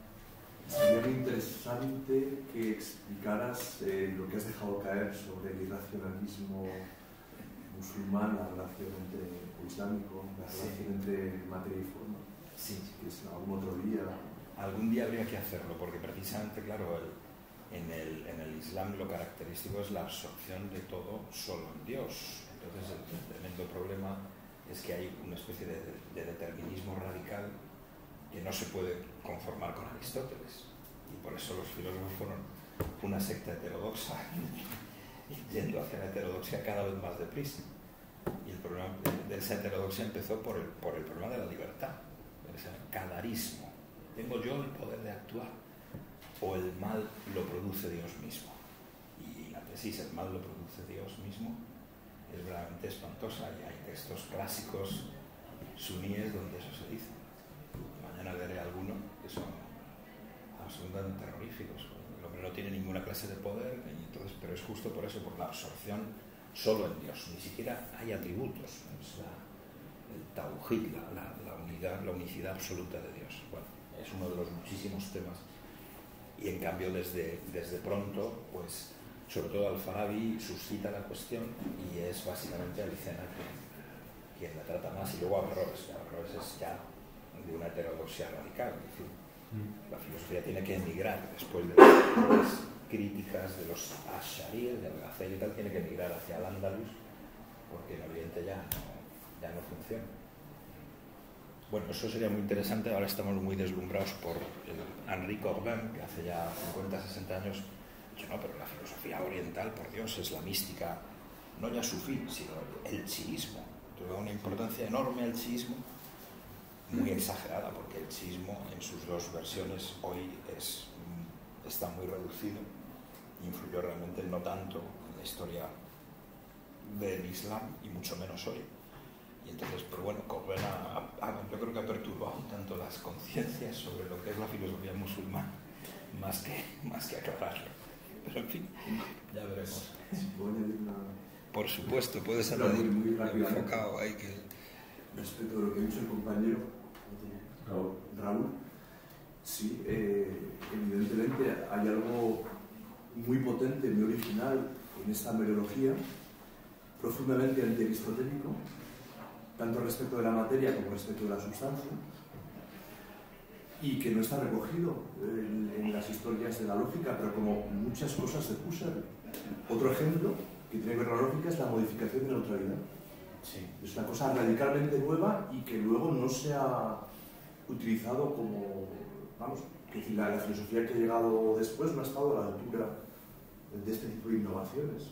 interesante que explicaras lo que has dejado caer sobre el irracionalismo musulmán, la relación islámico, la relación entre materia y forma. Sí. Que es algún otro día. Algún día habría que hacerlo, porque precisamente, claro, en el Islam lo característico es la absorción de todo solo en Dios. Entonces el tremendo problema es que hay una especie de determinismo radical que no se puede conformar con Aristóteles. Y por eso los filósofos fueron una secta heterodoxa, yendo hacia la heterodoxia cada vez más deprisa. Y el problema de esa heterodoxia empezó por el problema de la libertad, ese cadarismo. ¿Tengo yo el poder de actuar o el mal lo produce Dios mismo? Y la tesis, el mal lo produce Dios mismo, es realmente espantosa, y hay textos clásicos suníes donde eso se dice. Mañana leeré alguno que son absolutamente terroríficos. El hombre no tiene ninguna clase de poder, pero es justo por eso, por la absorción solo en Dios. Ni siquiera hay atributos, es el tauhid, la unidad, la unicidad absoluta de Dios. Bueno, es uno de los muchísimos temas. Y en cambio desde pronto, pues sobre todo Al-Farabi suscita la cuestión, y es básicamente Avicena quien la trata más, y luego Averroes es ya de una heterodoxia radical. Es decir, la filosofía tiene que emigrar después de las críticas de los Ash'ari, de Al-Ghazali y tal, tiene que emigrar hacia Al-Ándalus, porque en Oriente ya no funciona. Bueno, eso sería muy interesante. Ahora estamos muy deslumbrados por Henri Corbin, que hace ya 50, 60 años dicho, no, pero la filosofía oriental, por Dios, es la mística, no ya sufí, sino el chiismo. Tuvo una importancia enorme al chiismo, muy exagerada, porque el chiismo en sus dos versiones hoy está muy reducido, influyó realmente no tanto en la historia del Islam y mucho menos hoy. Y entonces, pues bueno, Cockburn yo creo que ha perturbado tanto las conciencias sobre lo que es la filosofía musulmana, más que aclararlo. Pero en fin, ya veremos. Por supuesto, puedes añadir muy enfocado ahí que... Respecto a lo que ha dicho el compañero Raúl, sí, evidentemente hay algo muy potente, muy original en esta mereología, profundamente antiaristotélico, tanto respecto de la materia como respecto de la sustancia, y que no está recogido en las historias de la lógica, pero como muchas cosas de Husserl. Otro ejemplo que tiene que ver con la lógica es la modificación de neutralidad. Sí. Es una cosa radicalmente nueva y que luego no se ha utilizado como, vamos, que la filosofía que ha llegado después no ha estado a la altura de este tipo de innovaciones.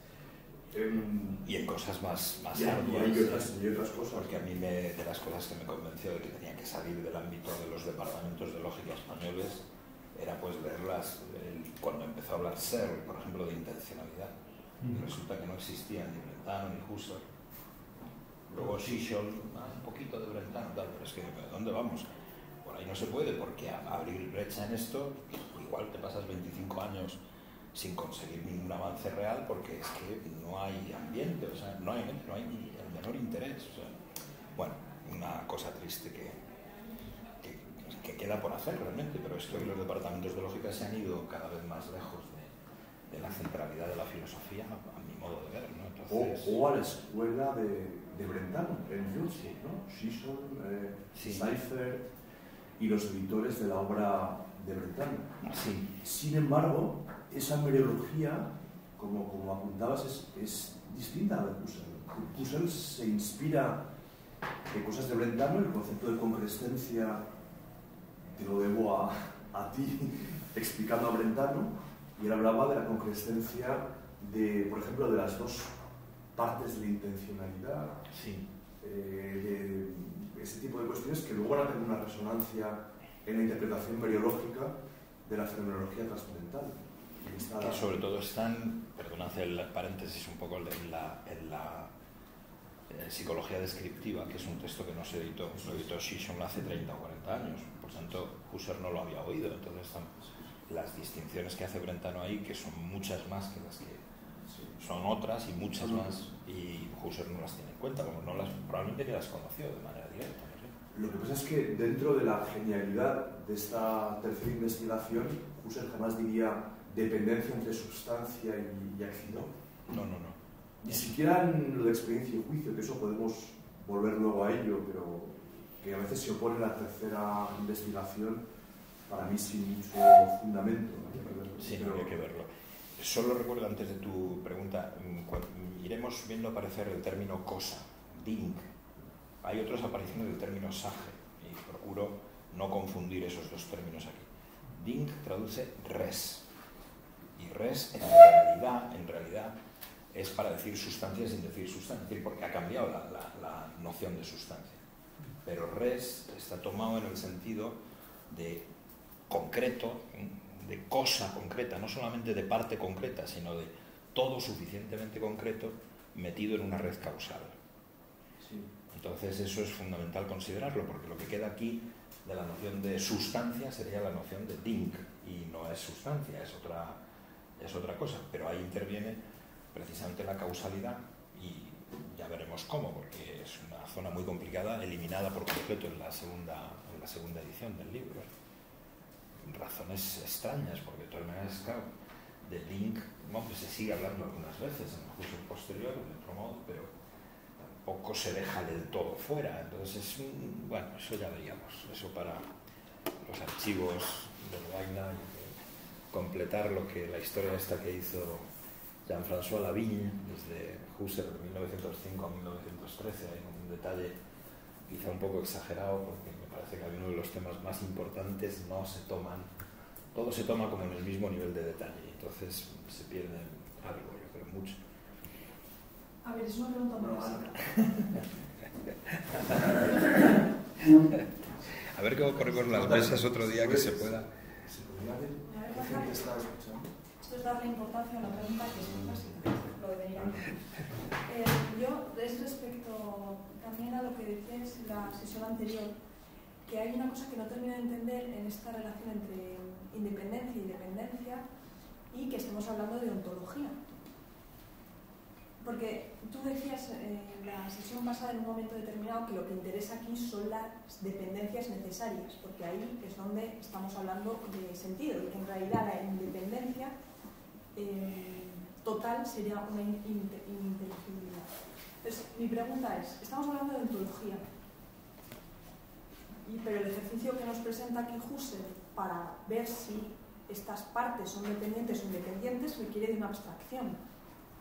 Y en cosas más y otras cosas. Porque a mí de las cosas que me convenció de que tenía que salir del ámbito de los departamentos de lógica españoles era pues verlas cuando empezó a hablar Searle, por ejemplo, de intencionalidad. Y resulta que no existían ni Brentano ni Husserl. Luego Shishol, un poquito de Brentano, tal, pero es que ¿dónde vamos? Por ahí no se puede, porque abrir brecha en esto, igual te pasas 25 años sin conseguir ningún avance real, porque es que no hay ambiente, o sea, no hay ni el menor interés. O sea, bueno, una cosa triste que queda por hacer realmente, pero esto y los departamentos de lógica se han ido cada vez más lejos de la centralidad de la filosofía, a mi modo de ver, ¿no? Entonces... o a la escuela de Brentano, en Jutsi, ¿no? Shishol, Seifert y los editores de la obra de Brentano. Sí. Sin embargo, esa mereología, como apuntabas, es distinta a la de Husserl. Husserl se inspira en cosas de Brentano, el concepto de concrescencia te lo debo a ti explicando a Brentano, y él hablaba de la concrescencia de, por ejemplo, de las dos partes de la intencionalidad, sí. De ese tipo de cuestiones que luego van a tener una resonancia en la interpretación mereológica de la fenomenología trascendental. Que sobre todo están, perdón, hacer el paréntesis un poco en la psicología descriptiva, que es un texto que no se editó, lo editó Shishon hace 30 o 40 años, por tanto Husserl no lo había oído, entonces están las distinciones que hace Brentano ahí, que son muchas más que las que son otras y muchas más, y Husserl no las tiene en cuenta, como probablemente ni las conoció de manera directa. ¿No sé? Lo que pasa es que dentro de la genialidad de esta tercera investigación, Husserl jamás diría dependencia entre sustancia y acción. No. Ni siquiera en la experiencia y juicio, que eso podemos volver luego a ello, pero que a veces se opone a la tercera investigación, para mí sin mucho fundamento. Sí, habría que verlo. Solo recuerdo antes de tu pregunta, iremos viendo aparecer el término cosa, Ding. Hay otras apariciones del término Sage, y procuro no confundir esos dos términos aquí. Ding traduce res, y res en realidad es para decir sustancia sin decir sustancia, porque ha cambiado la noción de sustancia. Pero res está tomado en el sentido de concreto, de cosa concreta, no solamente de parte concreta, sino de todo suficientemente concreto metido en una red causal. Sí. Entonces eso es fundamental considerarlo, porque lo que queda aquí de la noción de sustancia sería la noción de Ding, y no es sustancia, es otra cosa, pero ahí interviene precisamente la causalidad, y ya veremos cómo, porque es una zona muy complicada, eliminada por completo en la segunda edición del libro. Razones extrañas, porque de todas maneras, claro, de Ding, pues se sigue hablando algunas veces en el curso posterior, de otro modo, pero tampoco se deja del todo fuera. Entonces, bueno, eso ya veríamos, eso para los archivos del Wagner, y completar lo que la historia esta que hizo Jean-François Lavigne desde Husserl de 1905 a 1913, hay un detalle quizá un poco exagerado, porque me parece que algunos de los temas más importantes no se toman, todo se toma como en el mismo nivel de detalle, entonces se pierde algo, yo creo, mucho. A ver, es una pregunta muy básica. A ver qué ocurre con las mesas otro día que se pueda. ¿Qué gente está escuchando? Esto es darle importancia a una pregunta que es muy básica, lo de venir aquí. Yo, es respecto también a lo que decías en la sesión anterior, que hay una cosa que no termino de entender en esta relación entre independencia y dependencia y que estamos hablando de ontología. Porque tú decías en la sesión pasada en un momento determinado que lo que interesa aquí son las dependencias necesarias, porque ahí es donde estamos hablando de sentido, y que en realidad la independencia total sería una ininteligibilidad. Entonces, mi pregunta es, estamos hablando de ontología, pero el ejercicio que nos presenta aquí Husserl para ver si estas partes son dependientes o independientes requiere de una abstracción.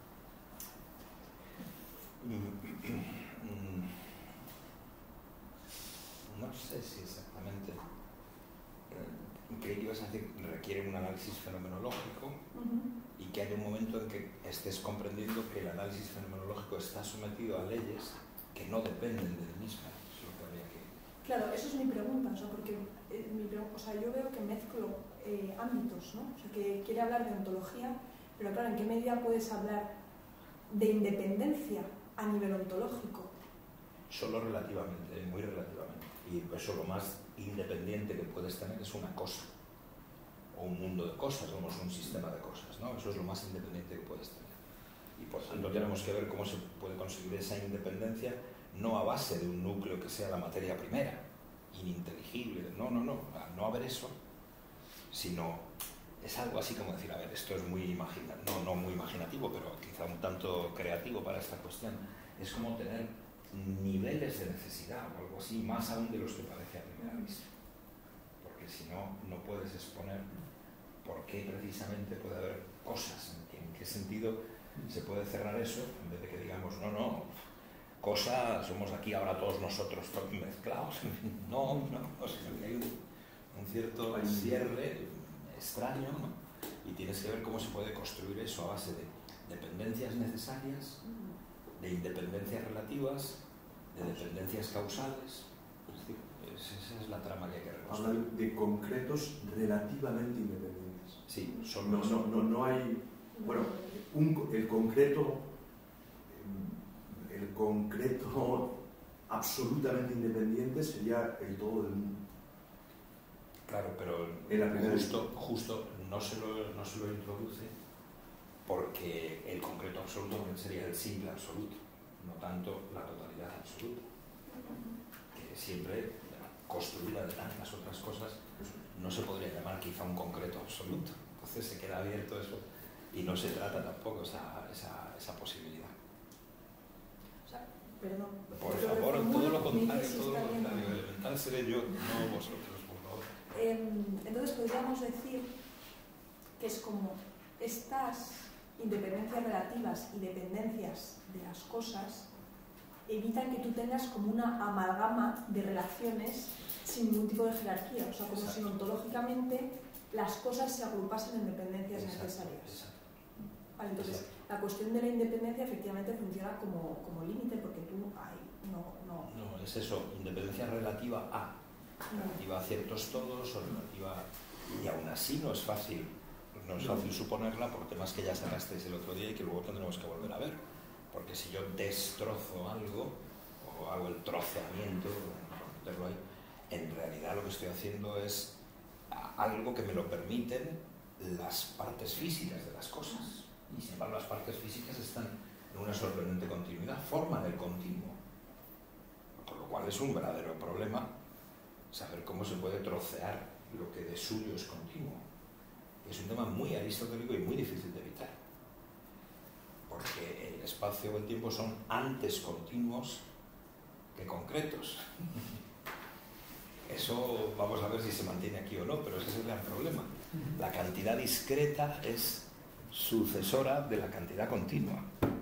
No sé si exactamente. Creí que ibas a decir que requiere un análisis fenomenológico y que hay un momento en que estés comprendiendo que el análisis fenomenológico está sometido a leyes que no dependen de él mismo. Eso es lo que habría que... Claro, eso es mi pregunta, porque yo veo que mezclo ámbitos, ¿no? O sea, que quiere hablar de ontología, pero claro, ¿en qué medida puedes hablar de independencia a nivel ontológico? Solo relativamente, muy relativamente. Y eso lo más independiente que puedes tener es una cosa, o un mundo de cosas, o un sistema de cosas, ¿no? Eso es lo más independiente que puedes tener. Y por tanto tenemos que ver cómo se puede conseguir esa independencia, no a base de un núcleo que sea la materia primera, ininteligible, no haber eso, sino es algo así como decir, a ver, esto es muy no muy imaginativo, pero quizá un tanto creativo para esta cuestión, es como tener niveles de necesidad o algo así, más aún de los que parece a primera vista. Porque si no, no puedes exponer por qué precisamente puede haber cosas, en qué sentido se puede cerrar eso, en vez de que digamos, cosas, somos aquí ahora todos nosotros mezclados, o sea, que hay un cierto cierre extraño, ¿no? Y tienes que ver cómo se puede construir eso a base de dependencias necesarias, de independencias relativas, de dependencias causales. Es decir, esa es la trama que hay que reconstruir. Habla de concretos relativamente independientes. Sí, no hay... Bueno, el concreto absolutamente independiente sería el todo del mundo. Claro, pero justo no se lo introduce porque el concreto absoluto sería el simple absoluto, no tanto la totalidad absoluta, que siempre construida de tantas otras cosas no se podría llamar quizá un concreto absoluto. Entonces se queda abierto eso y no se trata tampoco esa posibilidad. O sea, perdón. Por favor, todo lo contrario, elemental seré yo, no vosotros, por favor. Entonces podríamos decir que es como estas independencias relativas y dependencias de las cosas evitan que tú tengas como una amalgama de relaciones sin ningún tipo de jerarquía, o sea, como si ontológicamente las cosas se agrupasen en dependencias necesarias. Vale, entonces, la cuestión de la independencia efectivamente funciona como límite porque tú No, es eso, independencia relativa a. Relativa a ciertos todos o relativa... Y aún así no es fácil suponerla por temas que ya sacasteis el otro día y que luego tendremos que volver a ver. Porque si yo destrozo algo, o hago el troceamiento, por meterlo ahí, en realidad lo que estoy haciendo es algo que me lo permiten las partes físicas de las cosas. Y sin embargo las partes físicas están en una sorprendente continuidad, forman el continuo. Con lo cual es un verdadero problema saber cómo se puede trocear lo que de suyo es continuo. Es un tema muy aristotélico y muy difícil de evitar. Porque el espacio o el tiempo son antes continuos que concretos. Eso vamos a ver si se mantiene aquí o no, pero ese es el gran problema. La cantidad discreta es sucesora de la cantidad continua.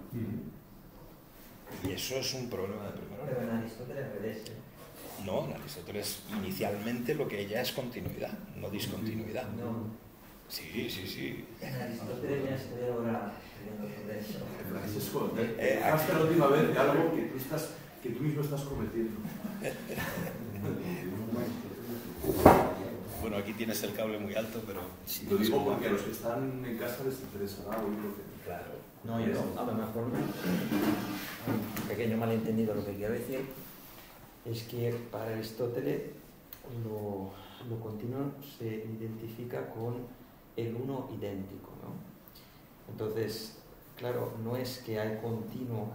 Y eso es un problema de primer orden. Pero en Aristóteles obedece. No, en Aristóteles inicialmente lo que ella es continuidad, no discontinuidad. No. Sí. En Aristóteles ya estoy ahora escribiendo sobre eso. Francisco, hasta la última vez de algo que tú mismo estás cometiendo. Bueno, aquí tienes el cable muy alto, pero... Si lo digo porque a los que están en casa les interesará oírlo. Claro. No, yo a lo mejor un pequeño malentendido. Lo que quiero decir es que para Aristóteles lo continuo se identifica con el uno idéntico, ¿no? Entonces, claro, no es que hay continuo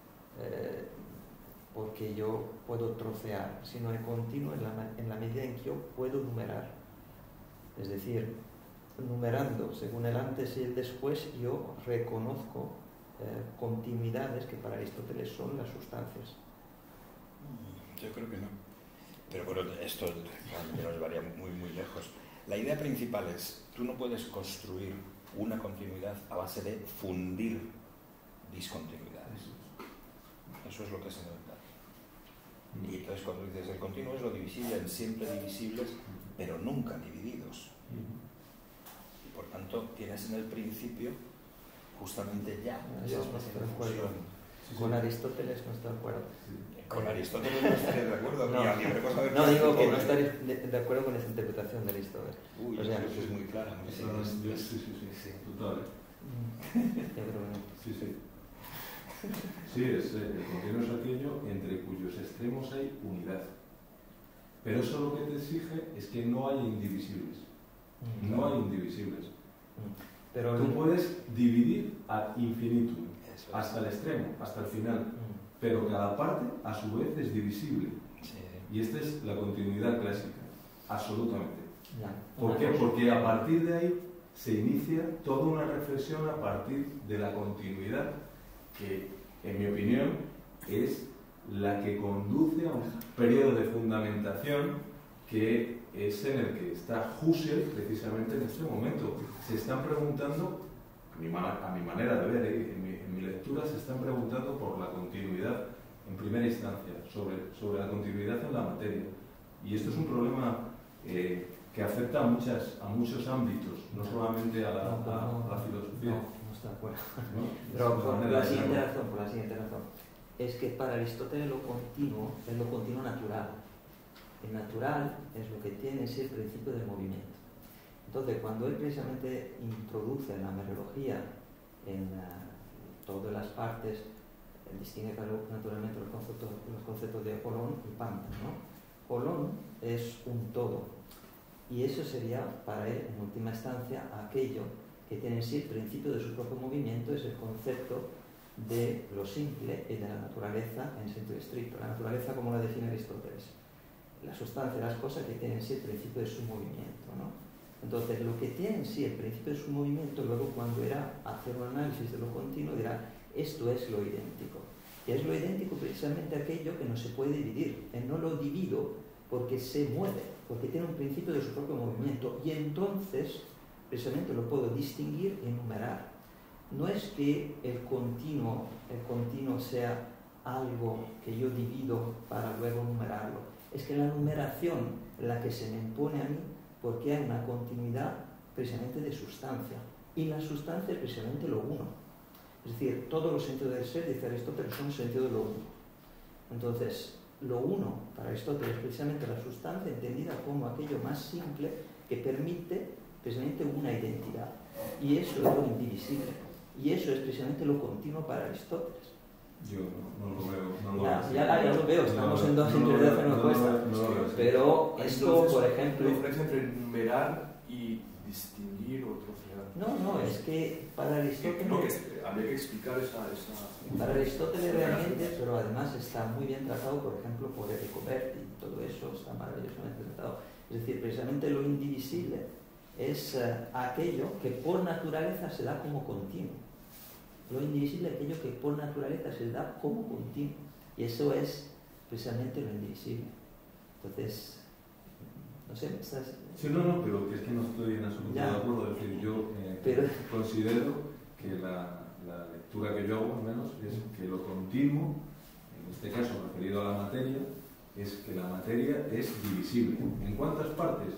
porque yo puedo trocear, sino hay continuo en la medida en que yo puedo numerar. Es decir, numerando según el antes y el después, yo reconozco continuidades que para Aristóteles son las sustancias. Yo creo que no. Pero bueno, esto nos llevaría muy lejos. La idea principal es, tú no puedes construir una continuidad a base de fundir discontinuidades. Eso es lo que es elemental. Y entonces cuando dices el continuo es lo divisible en siempre divisibles, pero nunca divididos. Y por tanto tienes en el principio justamente ya esa especie de fusión. Con Aristóteles no está de acuerdo. Con Aristóteles no estaría de acuerdo. No digo que no estaría de acuerdo con esa interpretación de Aristóteles. Uy, o sea, eso es muy clara. Sí, total. Yo creo que no. Sí, el continuo es aquello entre cuyos extremos hay unidad. Pero eso lo que te exige es que no haya indivisibles. No hay indivisibles. Pero tú puedes dividir ad infinitum, hasta el extremo, hasta el final. Pero cada parte, a su vez, es divisible. Sí. Y esta es la continuidad clásica, absolutamente. Ya. ¿Por qué? Porque a partir de ahí se inicia toda una reflexión a partir de la continuidad, que, en mi opinión, es la que conduce a un periodo de fundamentación que es en el que está Husserl precisamente en este momento. Se están preguntando, a mi manera de ver, en mi lectura, se están preguntando por la continuidad en primera instancia, sobre la continuidad en la materia. Y esto es un problema que afecta a muchos ámbitos, no solamente a la filosofía. No está de acuerdo. ¿No? Pero por la siguiente razón. Es que para Aristóteles lo continuo es lo continuo natural. El natural es lo que tiene ese principio del movimiento. Entonces, cuando él precisamente introduce la mereología en todas las partes, distingue naturalmente los conceptos de holón y panta, ¿no? Holón es un todo, y eso sería para él, en última instancia, aquello que tiene en sí el principio de su propio movimiento, es el concepto de lo simple y de la naturaleza en sentido estricto. La naturaleza, como la define Aristóteles, la sustancia, las cosas que tienen en sí el principio de su movimiento, ¿no? Entonces, lo que tiene en sí el principio de su movimiento, luego cuando era hacer un análisis de lo continuo, dirá, esto es lo idéntico. Y es lo idéntico precisamente aquello que no se puede dividir. No lo divido porque se mueve, porque tiene un principio de su propio movimiento. Y entonces, precisamente lo puedo distinguir y enumerar. No es que el continuo sea algo que yo divido para luego numerarlo. Es que la numeración la que se me impone a mí, porque hay una continuidad precisamente de sustancia. Y la sustancia es precisamente lo uno. Es decir, todos los sentidos del ser, dice Aristóteles, son sentido de lo uno. Entonces, lo uno para Aristóteles es precisamente la sustancia entendida como aquello más simple que permite precisamente una identidad. Y eso es lo indivisible. Y eso es precisamente lo continuo para Aristóteles. Yo no lo veo. Ya lo veo, estamos en dos interpretaciones opuestas. Pero esto, por ejemplo... La diferencia entre numerar y distinguir o trocear. No, es que para Aristóteles... No, habría que explicar esa... Para Aristóteles realmente, pero además está muy bien tratado, por ejemplo, por Ecoberti, todo eso está maravillosamente tratado. Es decir, precisamente lo indivisible es aquello que por naturaleza se da como continuo. Lo indivisible es aquello que por naturaleza se da como continuo. Y eso es precisamente lo indivisible. Entonces, no sé, ¿me estás...? Sí, no, pero es que no estoy en absoluto de acuerdo. Es decir, yo considero que la lectura que yo hago, al menos, es que lo continuo, en este caso referido a la materia, es que la materia es divisible. ¿En cuántas partes?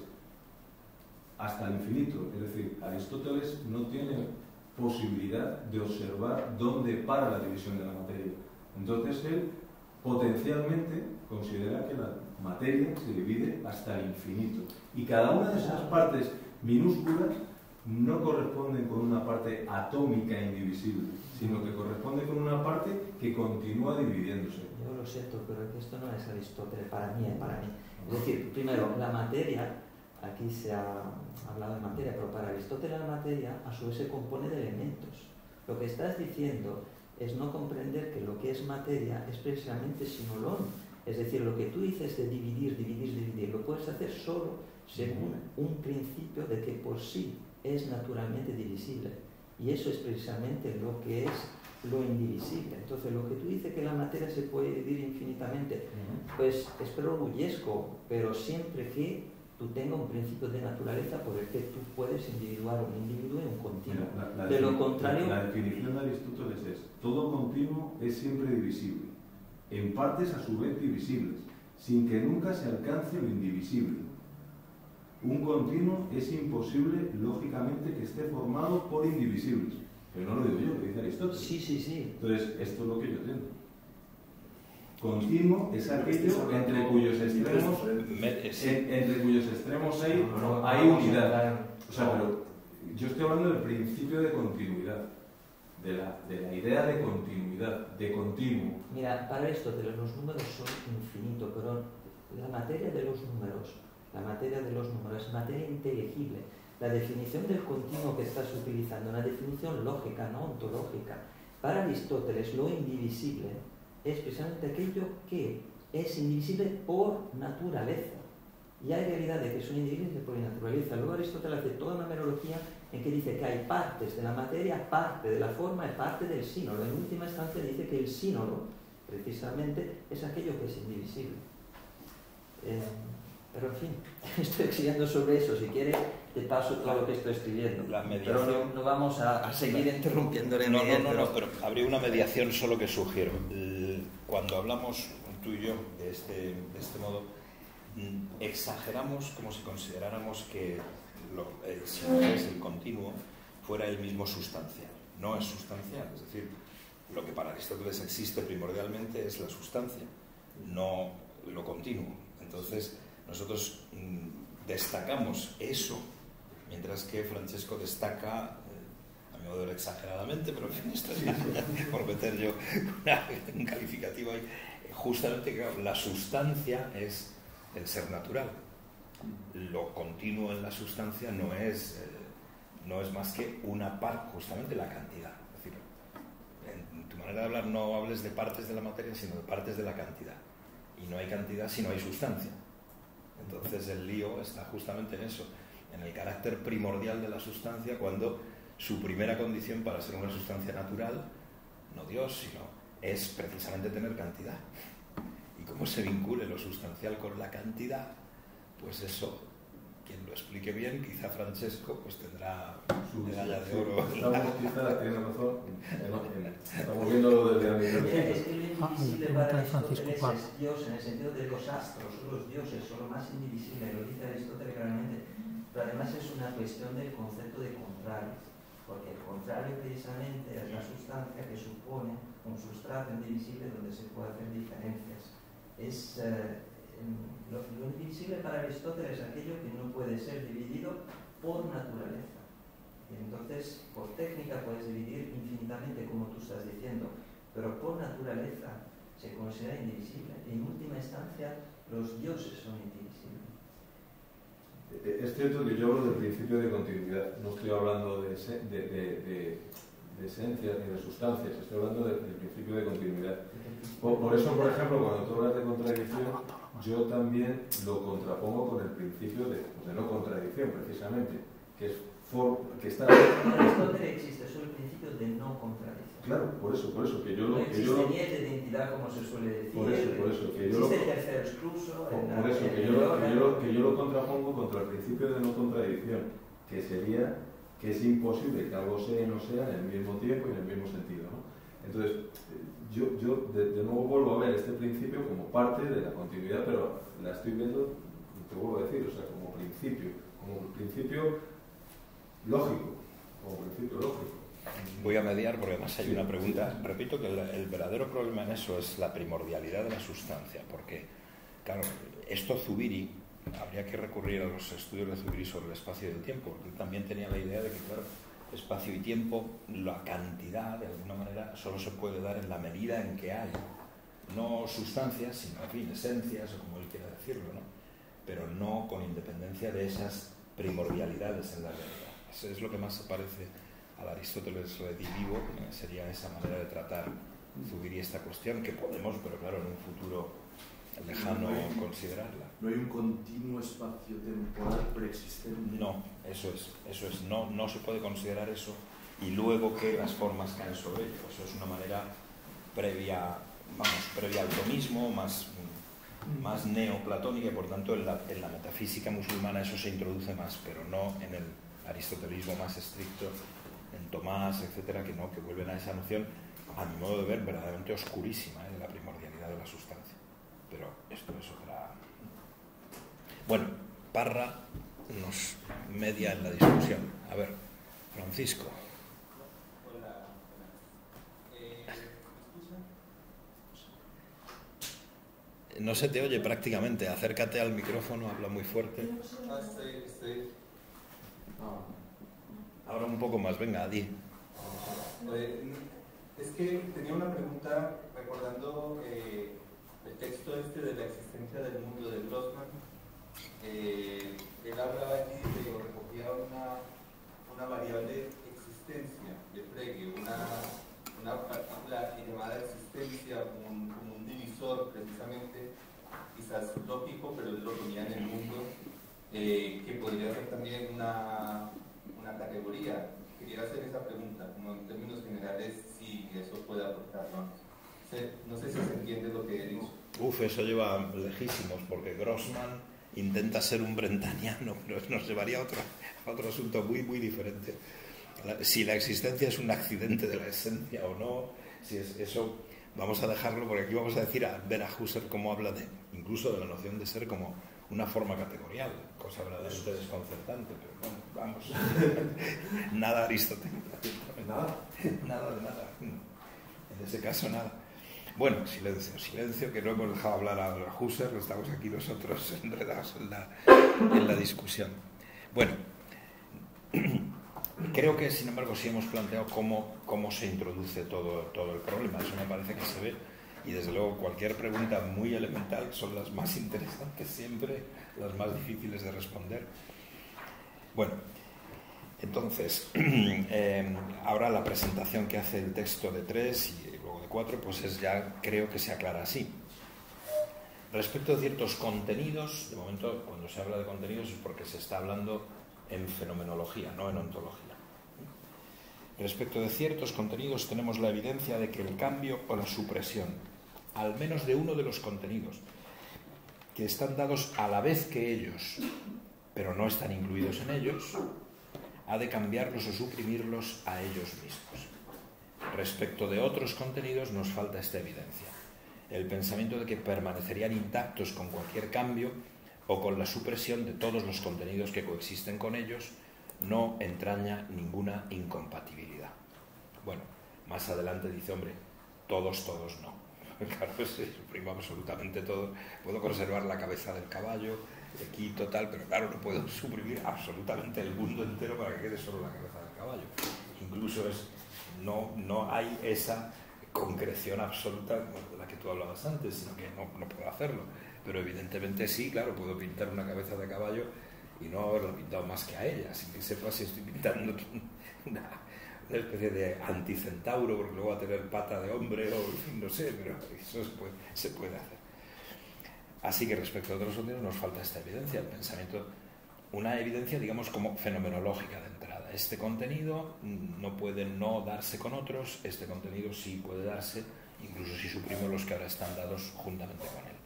Hasta el infinito. Es decir, Aristóteles no tiene posibilidad de observar dónde para la división de la materia. Entonces él potencialmente considera que la materia se divide hasta el infinito. Y cada una de esas partes minúsculas no corresponden con una parte atómica indivisible, sino que corresponde con una parte que continúa dividiéndose. Yo lo siento, pero esto no es Aristóteles, para mí. Es decir, primero, la materia, aquí se ha hablado de materia, pero para Aristóteles la materia a su vez se compone de elementos. Lo que estás diciendo es no comprender que lo que es materia es precisamente sinolon. Es decir, lo que tú dices de dividir, lo puedes hacer solo según un principio de que por sí es naturalmente divisible. Y eso es precisamente lo que es lo indivisible. Entonces, lo que tú dices que la materia se puede dividir infinitamente, pues es perorgullesco, pero siempre que tú tengas un principio de naturaleza por el que tú puedes individuar un individuo en un continuo. De lo contrario... La definición de Aristóteles es: todo continuo es siempre divisible, en partes a su vez divisibles, sin que nunca se alcance lo indivisible. Un continuo es imposible, lógicamente, que esté formado por indivisibles. Pero no lo digo yo, lo dice Aristóteles. Sí. Entonces, esto es lo que yo entiendo. Continuo es aquello entre cuyos extremos hay unidad. O sea, pero yo estoy hablando del principio de continuidad, de la idea de continuidad, de continuo. Mira, para Aristóteles los números son infinitos, pero la materia de los números es materia inteligible. La definición del continuo que estás utilizando, una definición lógica, no ontológica. Para Aristóteles lo indivisible es precisamente aquello que es indivisible por naturaleza. Y hay realidad de que son indivisibles por naturaleza. Luego Aristóteles hace toda una menología en que dice que hay partes de la materia, parte de la forma y parte del sínolo. En última instancia dice que el sínolo, precisamente, es aquello que es indivisible. Pero en fin, estoy escribiendo sobre eso. Si quieres, te paso todo lo que estoy escribiendo. La mediación... Pero no vamos a seguir interrumpiéndole. No, pero habría una mediación solo que sugiero. Cuando hablamos tú y yo de este modo, exageramos como si consideráramos que el continuo fuera el mismo sustancial. No es sustancial, es decir, lo que para Aristóteles existe primordialmente es la sustancia, no lo continuo. Entonces, nosotros destacamos eso, mientras que Francesco destaca, a mi modo de ver exageradamente, pero en fin, esto es por meter yo un calificativo ahí, justamente que la sustancia es el ser natural. Lo continuo en la sustancia no es más que una parte, justamente la cantidad. Es decir, en tu manera de hablar no hables de partes de la materia, sino de partes de la cantidad. Y no hay cantidad si no hay sustancia. Entonces el lío está justamente en eso, en el carácter primordial de la sustancia, cuando su primera condición para ser una sustancia natural, no Dios, sino es precisamente tener cantidad. Y cómo se vincule lo sustancial con la cantidad, pues eso, quien lo explique bien, quizá Francesco, pues tendrá su medalla de oro. Tiene razón, estamos viendo lo del Es que lo indivisible para Aristóteles es Dios, en el sentido de los astros, son los dioses, son lo más indivisible, lo dice Aristóteles claramente. Pero además es una cuestión del concepto de contrario, porque el contrario precisamente es la sustancia que supone un sustrato indivisible donde se puede hacer diferencias. Es lo indivisible para Aristóteles es aquello que no puede ser dividido por naturaleza. Y entonces, por técnica puedes dividir infinitamente, como tú estás diciendo, pero por naturaleza se considera indivisible. En última instancia, los dioses son indivisibles. Es cierto que yo hablo del principio de continuidad, no estoy hablando de esencias ni de sustancias, estoy hablando del principio de continuidad. Por eso, por ejemplo, cuando tú hablas de contradicción, yo también lo contrapongo con el principio de no contradicción, precisamente, que está... En Aristóteles existe solo el principio de no contradicción. Claro, por eso, que yo no lo... existe ni el de identidad, como se suele decir. Por eso, que yo lo... Existe el tercero excluso. Por eso, que yo lo contrapongo contra el principio de no contradicción, que sería que es imposible que algo sea y no sea en el mismo tiempo y en el mismo sentido, ¿no? Entonces, yo de nuevo vuelvo a ver este principio como parte de la continuidad, pero la estoy viendo, te vuelvo a decir, o sea, como principio lógico, Voy a mediar porque además hay una pregunta. Repito que el verdadero problema en eso es la primordialidad de la sustancia, porque Claro, esto Zubiri, habría que recurrir a los estudios de Zubiri sobre el espacio y el tiempo, porque él también tenía la idea de que, claro, espacio y tiempo, la cantidad, de alguna manera, solo se puede dar en la medida en que hay, no sustancias, sino, en fin, esencias, o como él quiera decirlo, ¿no? Pero no con independencia de esas primordialidades en la realidad. Eso es lo que más se parece al Aristóteles redivivo, sería esa manera de tratar Zubiri esta cuestión, que podemos, pero claro, en un futuro lejano considerarla. No hay un continuo espacio temporal preexistente. No, eso es. No se puede considerar eso y luego que las formas caen sobre ello. Eso es una manera previa al tomismo, más neoplatónica, y por tanto en la metafísica musulmana eso se introduce más, pero no en el aristotelismo más estricto, en Tomás, etcétera, que vuelven a esa noción, a mi modo de ver, verdaderamente oscurísima, de la primordialidad de la sustancia. Pero esto es otra... Bueno, Parra nos media en la discusión. A ver, Francisco. Hola. ¿Me escucha? No se te oye prácticamente. Acércate al micrófono, habla muy fuerte. Estoy. Ahora un poco más, venga, di. Es que tenía una pregunta recordando el texto de la existencia del mundo de Grossman. Él hablaba allí de, recogía una variable existencia de Frege, una partícula llamada existencia como un divisor precisamente, quizás utópico, pero él lo ponía en el mundo, que podría ser también una categoría. Quería hacer esa pregunta, como en términos generales, si eso puede aportar, ¿no? No sé si se entiende lo que he dicho. Eso lleva lejísimos, porque Grossman intenta ser un brentaniano, pero nos llevaría a otro asunto muy, muy diferente. Si la existencia es un accidente de la esencia o no, si es eso, vamos a dejarlo, porque aquí vamos a ver a Husserl cómo habla incluso de la noción de ser como una forma categorial, cosa verdaderamente desconcertante, pero bueno, vamos. Nada aristotélico. Nada de nada. En ese caso, nada. Bueno, silencio, que no hemos dejado hablar a Husserl, estamos aquí nosotros enredados en la discusión. Bueno, creo que, sin embargo, sí hemos planteado cómo se introduce todo el problema. Eso me parece que se ve, y desde luego cualquier pregunta muy elemental son las más interesantes siempre, las más difíciles de responder. Bueno, entonces, ahora la presentación que hace el texto de 3 y luego de 4, pues creo que se aclara así. Respecto a ciertos contenidos, de momento cuando se habla de contenidos es porque se está hablando en fenomenología, no en ontología. Respecto de ciertos contenidos tenemos la evidencia de que el cambio o la supresión, al menos de uno de los contenidos, que están dados a la vez que ellos, pero no están incluidos en ellos, ha de cambiarlos o suprimirlos a ellos mismos. Respecto de otros contenidos nos falta esta evidencia. El pensamiento de que permanecerían intactos con cualquier cambio o con la supresión de todos los contenidos que coexisten con ellos no entraña ninguna incompatibilidad. Bueno, más adelante dice, hombre, todos no. Claro, se suprime absolutamente todo. Puedo conservar la cabeza del caballo, le quito tal, pero claro, no puedo suprimir absolutamente el mundo entero para que quede solo la cabeza del caballo. Incluso no hay esa concreción absoluta de la que tú hablabas antes, sino que no puedo hacerlo. Pero evidentemente sí, claro, puedo pintar una cabeza de caballo y no haberla pintado más que a ella, sin que sepa si estoy pintando una especie de anticentauro, porque luego va a tener pata de hombre o no sé, pero eso se puede hacer. Así que respecto a otros contenidos nos falta esta evidencia, el pensamiento, una evidencia, digamos, como fenomenológica de entrada. Este contenido no puede no darse con otros, este contenido sí puede darse, incluso si suprimo los que ahora están dados juntamente con él.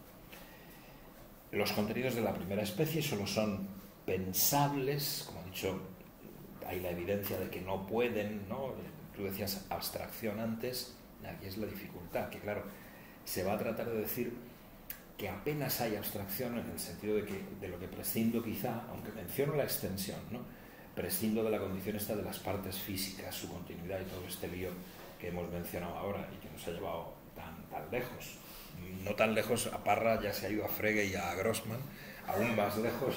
Los contenidos de la primera especie solo son pensables, como he dicho, hay la evidencia de que no pueden, ¿no? Tú decías abstracción antes, aquí es la dificultad, que claro, se va a tratar de decir que apenas hay abstracción en el sentido de lo que prescindo quizá, aunque menciono la extensión, ¿no? Prescindo de la condición esta de las partes físicas, su continuidad y todo este lío que hemos mencionado ahora y que nos ha llevado tan lejos. no tan lejos, a Parra ya se ha ido a Frege y a Grossman, aún más lejos.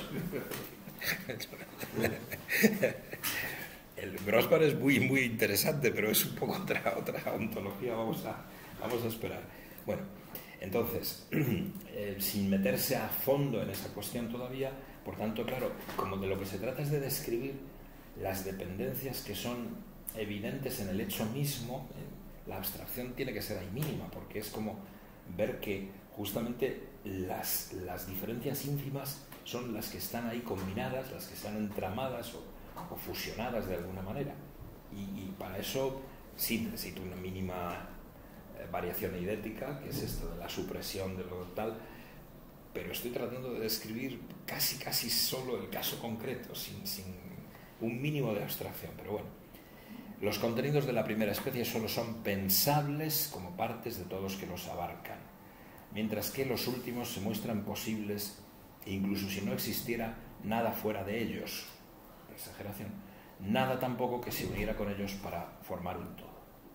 El Grossman es muy, muy interesante, pero es un poco otra ontología, vamos a esperar. Bueno, entonces, sin meterse a fondo en esa cuestión todavía, por tanto, claro, como de lo que se trata es de describir las dependencias que son evidentes en el hecho mismo, la abstracción tiene que ser ahí mínima, porque es como ver que justamente las diferencias ínfimas son las que están ahí combinadas, las que están entramadas o fusionadas de alguna manera. Y para eso sí necesito una mínima variación eidética, que es esto de la supresión de lo tal, pero estoy tratando de describir casi solo el caso concreto, sin un mínimo de abstracción. Pero bueno, los contenidos de la primera especie solo son pensables como partes de todos que los abarcan, mientras que los últimos se muestran posibles incluso si no existiera nada fuera de ellos. Exageración. Nada tampoco que se uniera con ellos para formar un todo.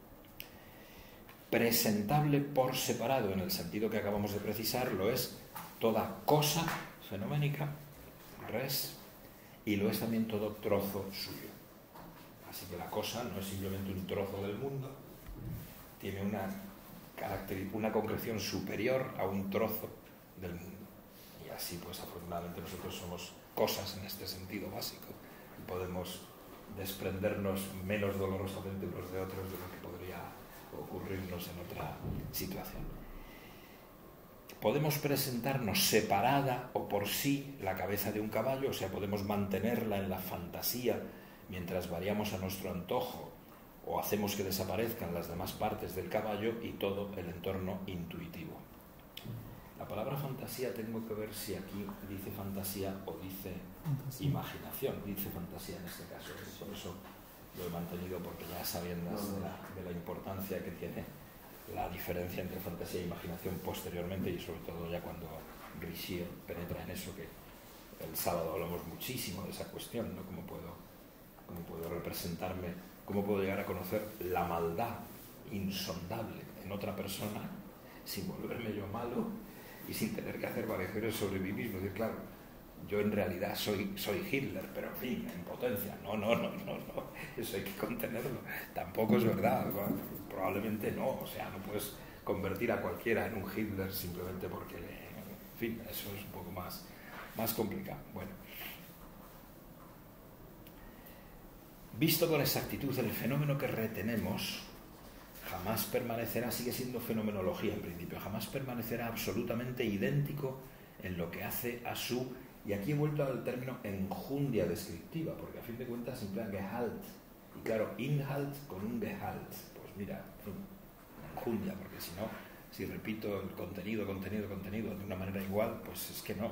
Presentable por separado, en el sentido que acabamos de precisar, lo es toda cosa fenoménica, res, y lo es también todo trozo suyo. Así que la cosa no es simplemente un trozo del mundo, tiene una concreción superior a un trozo del mundo. Y así, pues, afortunadamente nosotros somos cosas en este sentido básico y podemos desprendernos menos dolorosamente unos de otros de lo que podría ocurrirnos en otra situación. Podemos presentarnos separada o por sí la cabeza de un caballo, o sea, podemos mantenerla en la fantasía mientras variamos a nuestro antojo o hacemos que desaparezcan las demás partes del caballo y todo el entorno intuitivo. La palabra fantasía tengo que ver si aquí dice fantasía o dice imaginación. Dice fantasía en este caso, por eso lo he mantenido, porque ya sabiendo de la importancia que tiene la diferencia entre fantasía e imaginación posteriormente, y sobre todo ya cuando Grishier penetra en eso, que el sábado hablamos muchísimo de esa cuestión, ¿no? ¿Cómo puedo representarme, cómo puedo llegar a conocer la maldad insondable en otra persona sin volverme yo malo y sin tener que hacer variaciones sobre mí mismo? Es decir, claro, yo en realidad soy Hitler, pero en fin, en potencia. No, eso hay que contenerlo. Tampoco es verdad, probablemente no, o sea, no puedes convertir a cualquiera en un Hitler simplemente porque, en fin, eso es un poco más complicado. Bueno, visto con exactitud, el fenómeno que retenemos jamás permanecerá, sigue siendo fenomenología en principio, jamás permanecerá absolutamente idéntico en lo que hace a su, y aquí he vuelto al término enjundia descriptiva, porque a fin de cuentas implica Gehalt, y claro, Inhalt con un Gehalt, pues mira, enjundia, porque si repito el contenido de una manera igual, pues es que no.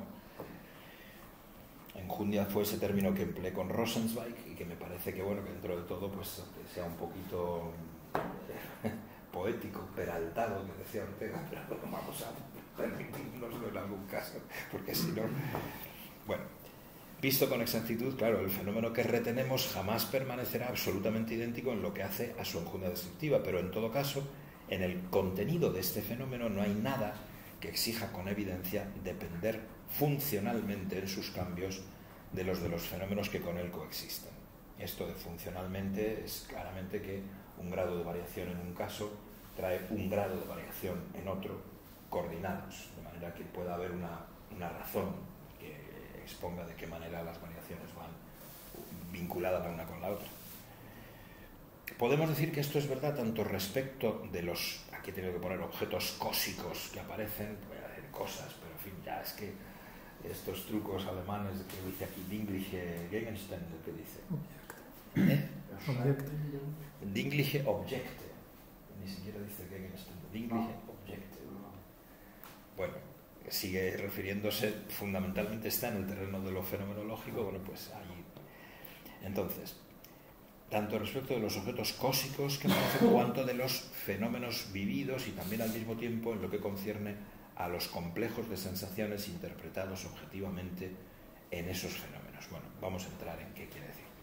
Enjundia fue ese término que empleé con Rosenzweig y que me parece que, bueno, que dentro de todo pues sea un poquito poético, peraltado, que decía Ortega, pero no vamos a permitirnoslo en algún caso, porque si no... Bueno, visto con exactitud, claro, el fenómeno que retenemos jamás permanecerá absolutamente idéntico en lo que hace a su enjundia descriptiva, pero en todo caso, en el contenido de este fenómeno no hay nada que exija con evidencia depender funcionalmente en sus cambios de los fenómenos que con él coexisten. Esto de funcionalmente es claramente que un grado de variación en un caso trae un grado de variación en otro, coordinados, de manera que pueda haber una razón que exponga de qué manera las variaciones van vinculadas la una con la otra. Podemos decir que esto es verdad tanto respecto de los, aquí he tenido que poner objetos cósicos que aparecen, voy a decir cosas, pero en fin, ya es que estos trucos alemanes que dice aquí, Dingliche Gegenstände, que dice Dingliche Objekte, ni siquiera dice Gegenstände, Dingliche Objekte. Bueno, sigue refiriéndose, fundamentalmente está en el terreno de lo fenomenológico, bueno, pues allí. Entonces, tanto respecto de los objetos cósicos que aparecen, cuanto de los fenómenos vividos y también al mismo tiempo en lo que concierne a los complejos de sensaciones interpretados objetivamente en esos fenómenos. Bueno, vamos a entrar en qué quiere decir.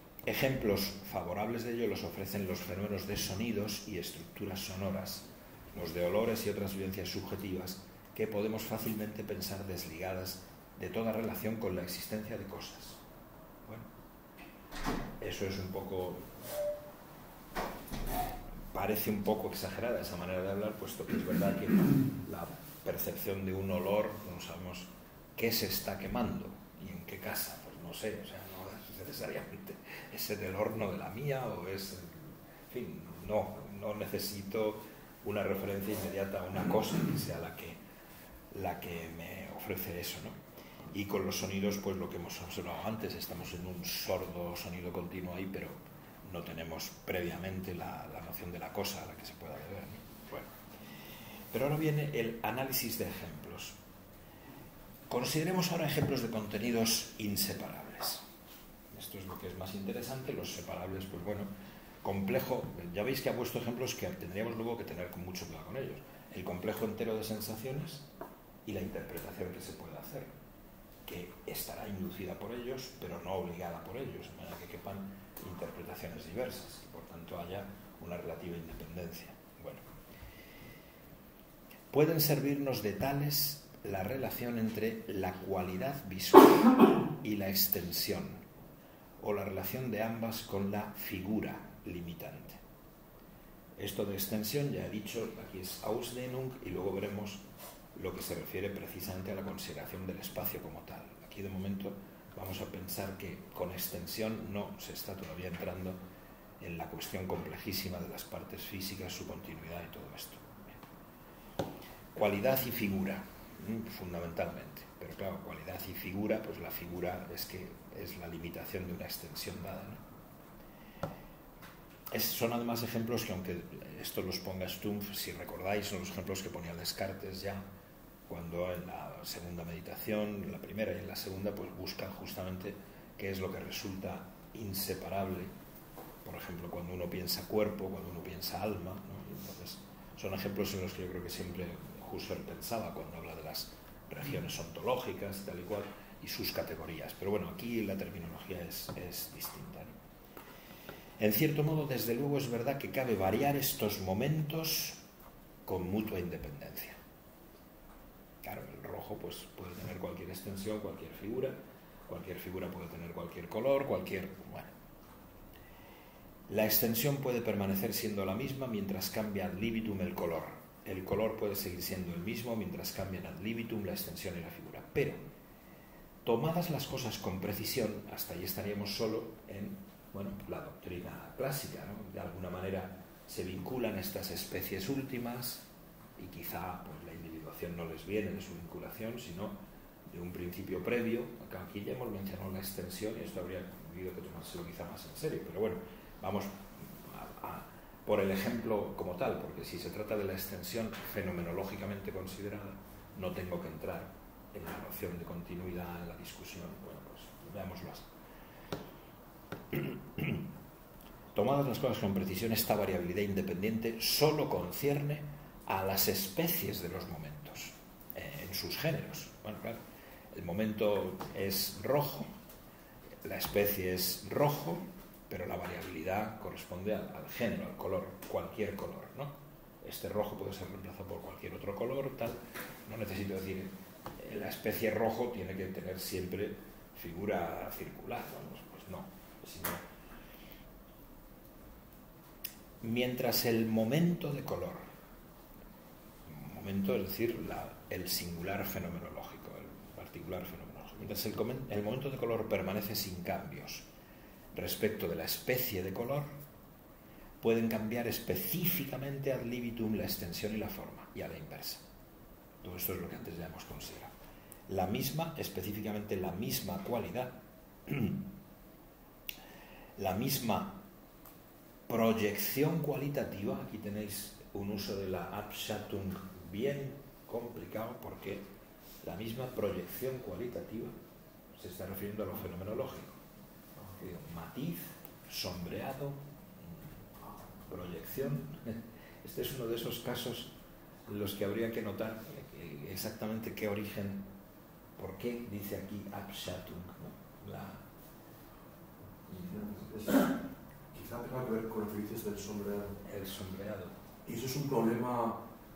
Ejemplos favorables de ello los ofrecen los fenómenos de sonidos y estructuras sonoras, los de olores y otras vivencias subjetivas que podemos fácilmente pensar desligadas de toda relación con la existencia de cosas. Bueno, eso es un poco... Parece un poco exagerada esa manera de hablar, puesto que es verdad que la percepción de un olor, no sabemos qué se está quemando y en qué casa, pues no sé, o sea, no es necesariamente es en el horno de la mía o es... En fin, no necesito una referencia inmediata a una cosa que sea la que me ofrece eso, ¿no? Y con los sonidos, pues lo que hemos observado antes, estamos en un sordo sonido continuo ahí, pero no tenemos previamente la noción de la cosa a la que se pueda deber, ¿no? Bueno. Pero ahora viene el análisis de ejemplos. Consideremos ahora ejemplos de contenidos inseparables. Esto es lo que es más interesante. Los separables, pues bueno, complejo. Ya veis que ha puesto ejemplos que tendríamos luego que tener con mucho cuidado con ellos. El complejo entero de sensaciones y la interpretación que se puede hacer, que estará inducida por ellos, pero no obligada por ellos, de manera que quepan interpretaciones diversas y por tanto haya una relativa independencia. Bueno, pueden servirnos de tales la relación entre la cualidad visual y la extensión, o la relación de ambas con la figura limitante. Esto de extensión, ya he dicho, aquí es Ausdehnung, y luego veremos lo que se refiere precisamente a la consideración del espacio como tal. Aquí de momento vamos a pensar que con extensión no se está todavía entrando en la cuestión complejísima de las partes físicas, su continuidad y todo esto. Bien. Cualidad y figura, fundamentalmente. Pero claro, cualidad y figura, pues la figura es que es la limitación de una extensión dada, ¿no? Son además ejemplos que, aunque esto los ponga Stumpf, si recordáis, son los ejemplos que ponía Descartes ya cuando en la segunda meditación, en la primera y en la segunda, pues buscan justamente qué es lo que resulta inseparable. Por ejemplo, cuando uno piensa cuerpo, cuando uno piensa alma, ¿no? Y entonces son ejemplos en los que yo creo que siempre Husserl pensaba cuando habla de las regiones ontológicas y tal y cual, y sus categorías. Pero bueno, aquí la terminología es distinta, ¿no? En cierto modo, desde luego, es verdad que cabe variar estos momentos con mutua independencia. Claro, el rojo pues puede tener cualquier extensión, cualquier figura puede tener cualquier color, bueno. La extensión puede permanecer siendo la misma mientras cambia ad libitum el color. El color puede seguir siendo el mismo mientras cambian ad libitum la extensión y la figura. Pero, tomadas las cosas con precisión, hasta ahí estaríamos solo en la doctrina clásica, ¿no? De alguna manera se vinculan estas especies últimas y quizá pues, la individuación no les viene de su vinculación, sino de un principio previo. Aquí ya hemos mencionado la extensión y esto habría habido que tomárselo quizá más en serio, pero bueno, vamos por el ejemplo como tal, porque si se trata de la extensión fenomenológicamente considerada, no tengo que entrar en la noción de continuidad en la discusión. Bueno, pues veámoslo así. Tomadas las cosas con precisión, esta variabilidad independiente solo concierne a las especies de los momentos, en sus géneros. Bueno, claro, el momento es rojo, la especie es rojo, pero la variabilidad corresponde al género, al color, cualquier color, ¿no? Este rojo puede ser reemplazado por cualquier otro color, tal. No necesito decir, la especie rojo tiene que tener siempre figura circular, vamos, pues no. Sino, mientras el momento de color, momento, es decir, el singular fenomenológico, el particular fenomenológico, mientras el momento de color permanece sin cambios respecto de la especie de color, pueden cambiar específicamente ad libitum la extensión y la forma, y a la inversa. Todo esto es lo que antes ya hemos considerado. Específicamente la misma cualidad, la misma proyección cualitativa. Aquí tenéis un uso de la Abschattung bien complicado, porque la misma proyección cualitativa se está refiriendo a lo fenomenológico. Matiz, sombreado, proyección. Este es uno de esos casos en los que habría que notar exactamente qué origen, por qué dice aquí Abschattung, ¿no? Quizá tenga que ver con lo que dices del sombreado. El sombreado. Y eso es un problema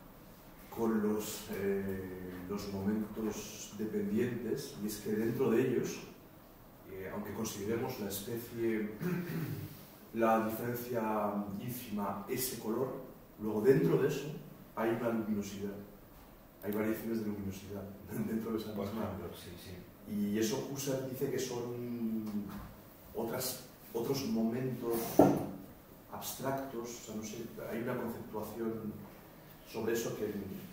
con los momentos dependientes, y es que dentro de ellos, aunque consideremos la especie, la diferencia ínfima, ese color, luego dentro de eso hay una luminosidad, hay variaciones de luminosidad dentro de esa misma. Sí, sí. Y eso Husserl dice que son otros momentos abstractos, o sea, no sé, hay una conceptuación sobre eso que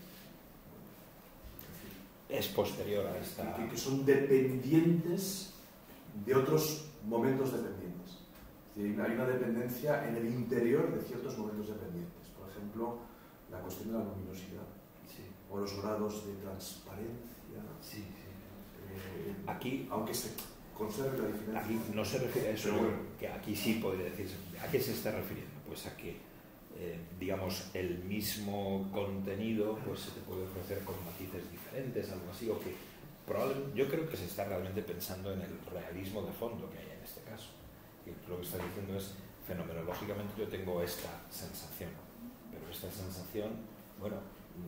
es posterior a esta... que son dependientes de otros momentos dependientes. Es decir, hay una dependencia en el interior de ciertos momentos dependientes. Por ejemplo, la cuestión de la luminosidad, Sí. o los grados de transparencia. Sí, sí. Aquí, aunque se conserve la diferencia. Aquí no se refiere a eso, pero bueno, que aquí sí podría decirse. ¿A qué se está refiriendo? Pues a que, digamos, el mismo contenido pues se te puede ofrecer con matices diferentes, algo así, o que probablemente, yo creo que se está realmente pensando en el realismo de fondo que hay en este caso. Y lo que está diciendo es, fenomenológicamente yo tengo esta sensación, pero esta sensación, bueno,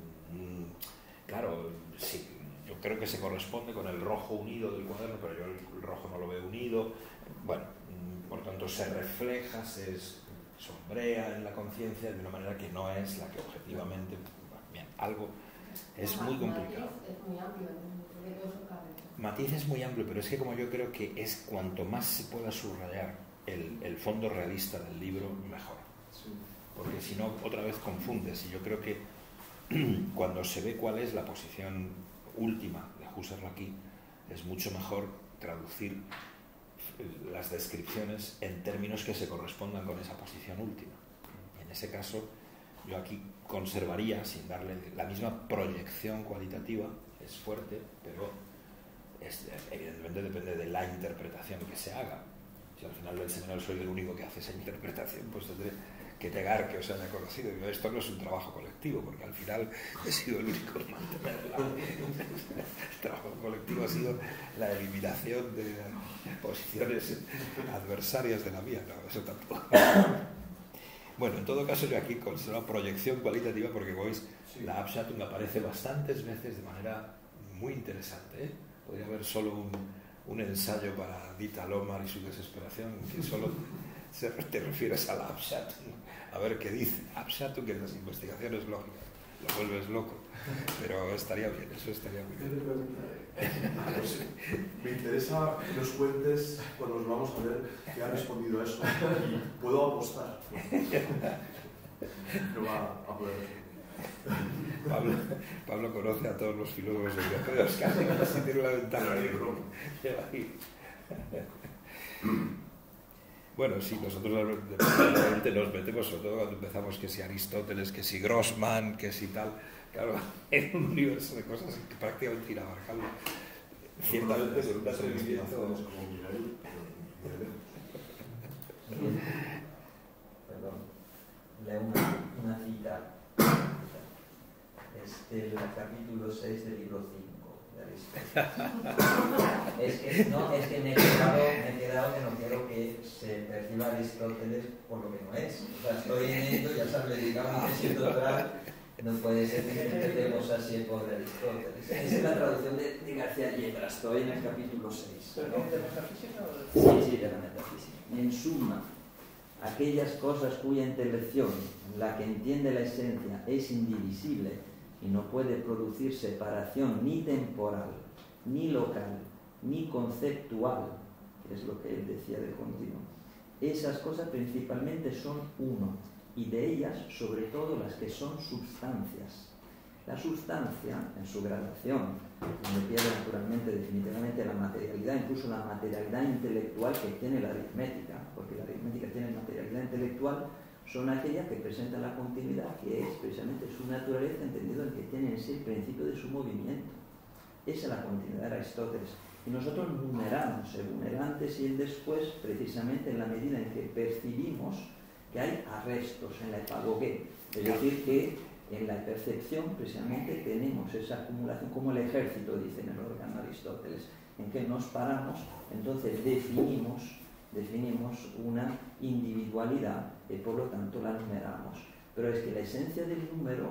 claro, sí, yo creo que se corresponde con el rojo unido del cuaderno, pero yo el rojo no lo veo unido. Bueno, por tanto se refleja, se sombrea en la conciencia de una manera que no es la que objetivamente, bien, algo es muy complicado. Es muy amplio, Matiz es muy amplio, pero es que como yo creo que es cuanto más se pueda subrayar el fondo realista del libro, mejor. sí. Porque si no, otra vez confundes. Y yo creo que cuando se ve cuál es la posición última de Husserl aquí, es mucho mejor traducir las descripciones en términos que se correspondan con esa posición última. Y en ese caso, yo aquí conservaría, sin darle la misma proyección cualitativa, es fuerte, pero evidentemente depende de la interpretación que se haga. Si al final del seminario soy el único que hace esa interpretación, pues tendré que negar que os haya conocido. Esto no es un trabajo colectivo, porque al final he sido el único en mantenerla. El trabajo colectivo ha sido la eliminación de posiciones adversarias de la mía. No, eso tampoco. Bueno, en todo caso yo aquí considero proyección cualitativa porque, como veis, la Abschattung aparece bastantes veces de manera muy interesante, ¿eh? Podría haber solo un ensayo para Dita Lomar y su desesperación, que solo te refieres a la Abschattung, a ver qué dice. Abschattung, que en las investigaciones lógicas lo vuelves loco, pero estaría bien, eso estaría muy bien. Me interesa que nos cuentes cuando nos vamos a ver qué ha respondido a eso, y puedo apostar no va a poder responder. Pablo conoce a todos los filólogos europeos, casi tiene una ventana ahí. Bueno, sí, nosotros realmente nos metemos, sobre todo cuando empezamos que si Aristóteles, que si Grossman, que si tal, claro, en un universo de cosas que prácticamente inabarcable. Ciertamente con un atrevimiento. Perdón, leo una cita. Es del capítulo 6 del libro 5 de Aristóteles. Es que me he quedado que no quiero que se perciba Aristóteles por lo que no es. O sea, estoy en ello, ya sabes, digamos que si doctoral no puede ser que interpretemos así el poder de Aristóteles. Esa es la traducción de García Yebra, estoy en el capítulo 6. ¿Pero de metafísica o de...? Sí, de la metafísica. En suma, aquellas cosas cuya intelección, la que entiende la esencia, es indivisible y no puede producir separación ni temporal, ni local, ni conceptual, que es lo que él decía de continuo. Esas cosas principalmente son uno, y de ellas, sobre todo, las que son sustancias. La sustancia, en su gradación, donde pierde naturalmente, definitivamente la materialidad, incluso la materialidad intelectual que tiene la aritmética, porque la aritmética tiene materialidad intelectual, son aquellas que presentan la continuidad, que es precisamente su naturaleza, entendido en que tiene en sí el principio de su movimiento. Esa es la continuidad de Aristóteles. Y nosotros numeramos el antes y el después, precisamente en la medida en que percibimos que hay arrestos en la epagogué, es decir, que en la percepción precisamente tenemos esa acumulación, como el ejército, dice en el órgano Aristóteles, en que nos paramos, entonces definimos una individualidad y por lo tanto la numeramos. Pero es que la esencia del número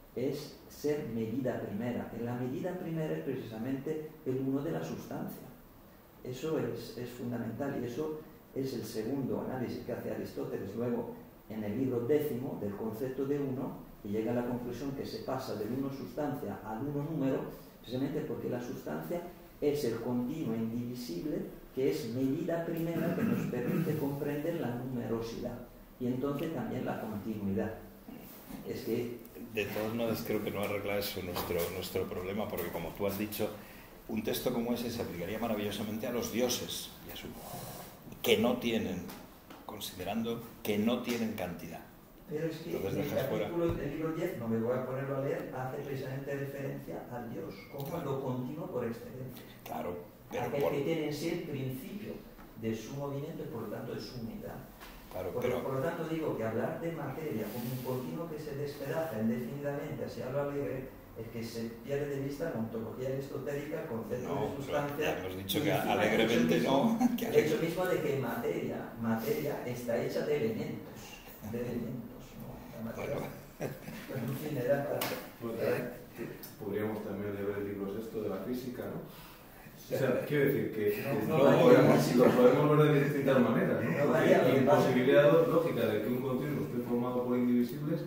es ser medida primera. En la medida primera es precisamente el uno de la sustancia. Eso es fundamental, y eso es el segundo análisis que hace Aristóteles luego en el libro 10 del concepto de uno, y llega a la conclusión que se pasa del uno sustancia al uno número, precisamente porque la sustancia es el continuo indivisible, que es medida primera que nos permite comprender la numerosidad y entonces también la continuidad. Es que de todos modos creo que no arregla eso nuestro problema, porque como tú has dicho, un texto como ese se aplicaría maravillosamente a los dioses y a su, que no tienen, considerando que no tienen cantidad. Pero es que entonces en el dejas capítulo del libro 10, no me voy a ponerlo a leer, hace precisamente referencia al Dios como Claro. lo continuo por excelencia. Claro, pero Aquel que tiene en sí el principio de su movimiento y por lo tanto de su unidad. claro, Por lo tanto digo que hablar de materia como un continuo que se despedaza indefinidamente hacia lo alegre es que se pierde de vista la ontología aristotélica, el concepto no, de sustancia. ya hemos dicho y que encima alegremente el hecho mismo, no. Que el hecho mismo de que materia está hecha de elementos, ¿no? La materia, pues, en fin, era para... Podríamos también leer el libro sexto de la física, ¿no? O sea, quiero decir que No, lo podemos ver de distintas maneras, ¿no? No varía, Porque lo que pasa- imposibilidad lógica de que un continuo esté formado por indivisibles.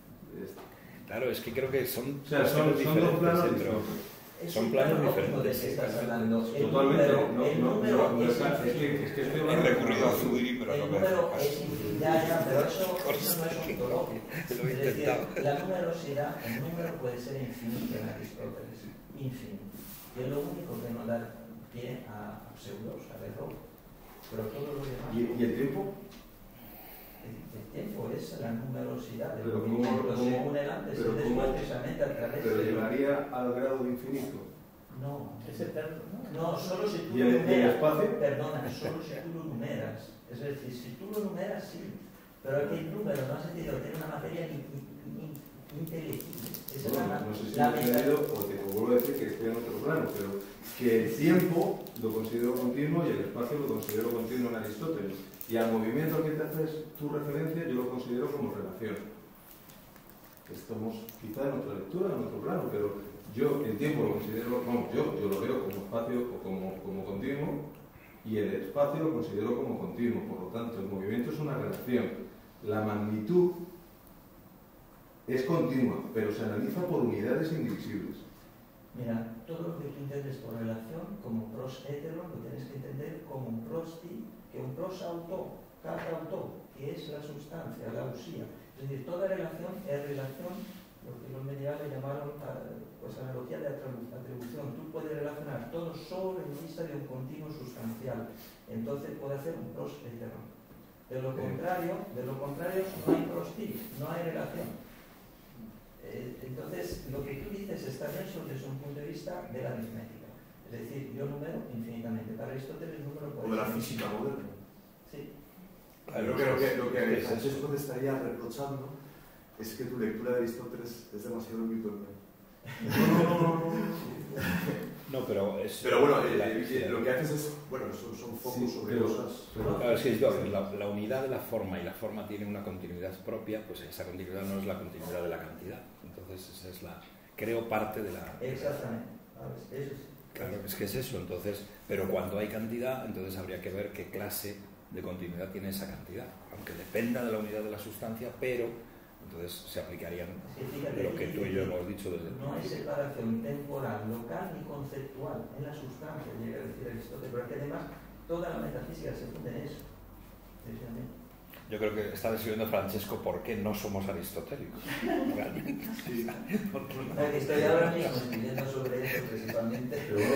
Claro, es que creo que son, O sea, son dos planos dentro. Es Son un planos plano lógico diferentes, de que sí, estás claro. hablando. Totalmente, El número es que estoy He hablando recurrido a Zubiri, pero el no me número hace es caso. infinita, pero eso no es ontológico. Lo he Es decir, intentado. la numerosidad, el número puede ser infinito en Aristóteles, infinito. Y es lo único que nos da pie a pseudos, a error. Pero todo lo demás. ¿Y el tiempo? El tiempo es la numerosidad del Pero movimiento, ¿cómo- según el antes y pero después, cómo- precisamente a través Pero de... llegaría al grado de infinito. No, Es eterno, ¿no? no, solo si tú ¿Y lo el numeras. espacio? Perdona, solo si tú lo numeras. Es decir, si tú lo numeras, sí. Pero aquí el número no ha sentido tiene una materia inteligible. Esa es No sé si la me he entendido, o te vuelvo a decir que estoy en otro plano, pero que el tiempo lo considero continuo y el espacio lo considero continuo en Aristóteles. Y al movimiento al que te haces tu referencia yo lo considero como relación. Estamos quizá en otra lectura, en otro plano, pero yo el tiempo lo considero, vamos, yo lo veo como espacio o como continuo, y el espacio lo considero como continuo. Por lo tanto, el movimiento es una relación. La magnitud es continua, pero se analiza por unidades indivisibles. Mira, todo lo que tú entiendes por relación, como pros hetero, lo tienes que entender como un prosti, que un pros auto, cada auto, que es la sustancia, la usía. Es decir, toda relación es relación, lo que los medievales llamaron pues, analogía de atribución. Tú puedes relacionar todo solo en vista de un continuo sustancial. Entonces puede hacer un pros hetero. De lo contrario no hay prosti, no hay relación. Entonces, lo que tú dices está bien desde un punto de vista de la aritmética. Es decir, yo número infinitamente. Para Aristóteles el número puede O de la ser física moderna. Sí. Yo creo que lo que Francesco te estaría reprochando es que tu lectura de Aristóteles es demasiado newtoniana. No, pero es... Pero bueno, lo que haces es, bueno, son focus sobre pero- cosas. Claro, es que es doble. La unidad de la forma y la forma tiene una continuidad propia, pues esa continuidad no es la continuidad de la cantidad. Entonces esa es la, creo, parte de la... Exactamente. Eso sí. Claro, es que es eso. Entonces, pero cuando hay cantidad, entonces habría que ver qué clase de continuidad tiene esa cantidad, aunque dependa de la unidad de la sustancia, pero entonces se aplicarían Es que fíjate, lo que tú y yo hemos dicho desde el no hay principio. separación temporal, local ni conceptual en la sustancia, llega a decir Aristóteles, pero que además toda la metafísica se funde en eso. Precisamente. Yo creo que está describiendo Francesco por qué no somos aristotélicos. Realmente. ¿Por qué no? Que estoy ahora mismo escribiendo sobre eso principalmente,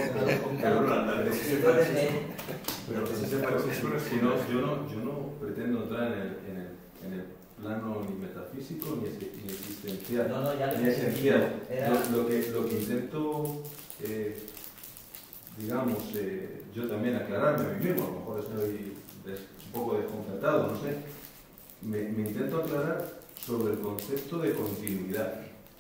Pero si no, yo no pretendo entrar en el plano ni metafísico ni existencial, No, ya ni esencial. Era... Lo que intento, digamos, yo también aclararme a mí mismo, a lo mejor estoy un poco desconcertado, no sé, me intento aclarar sobre el concepto de continuidad,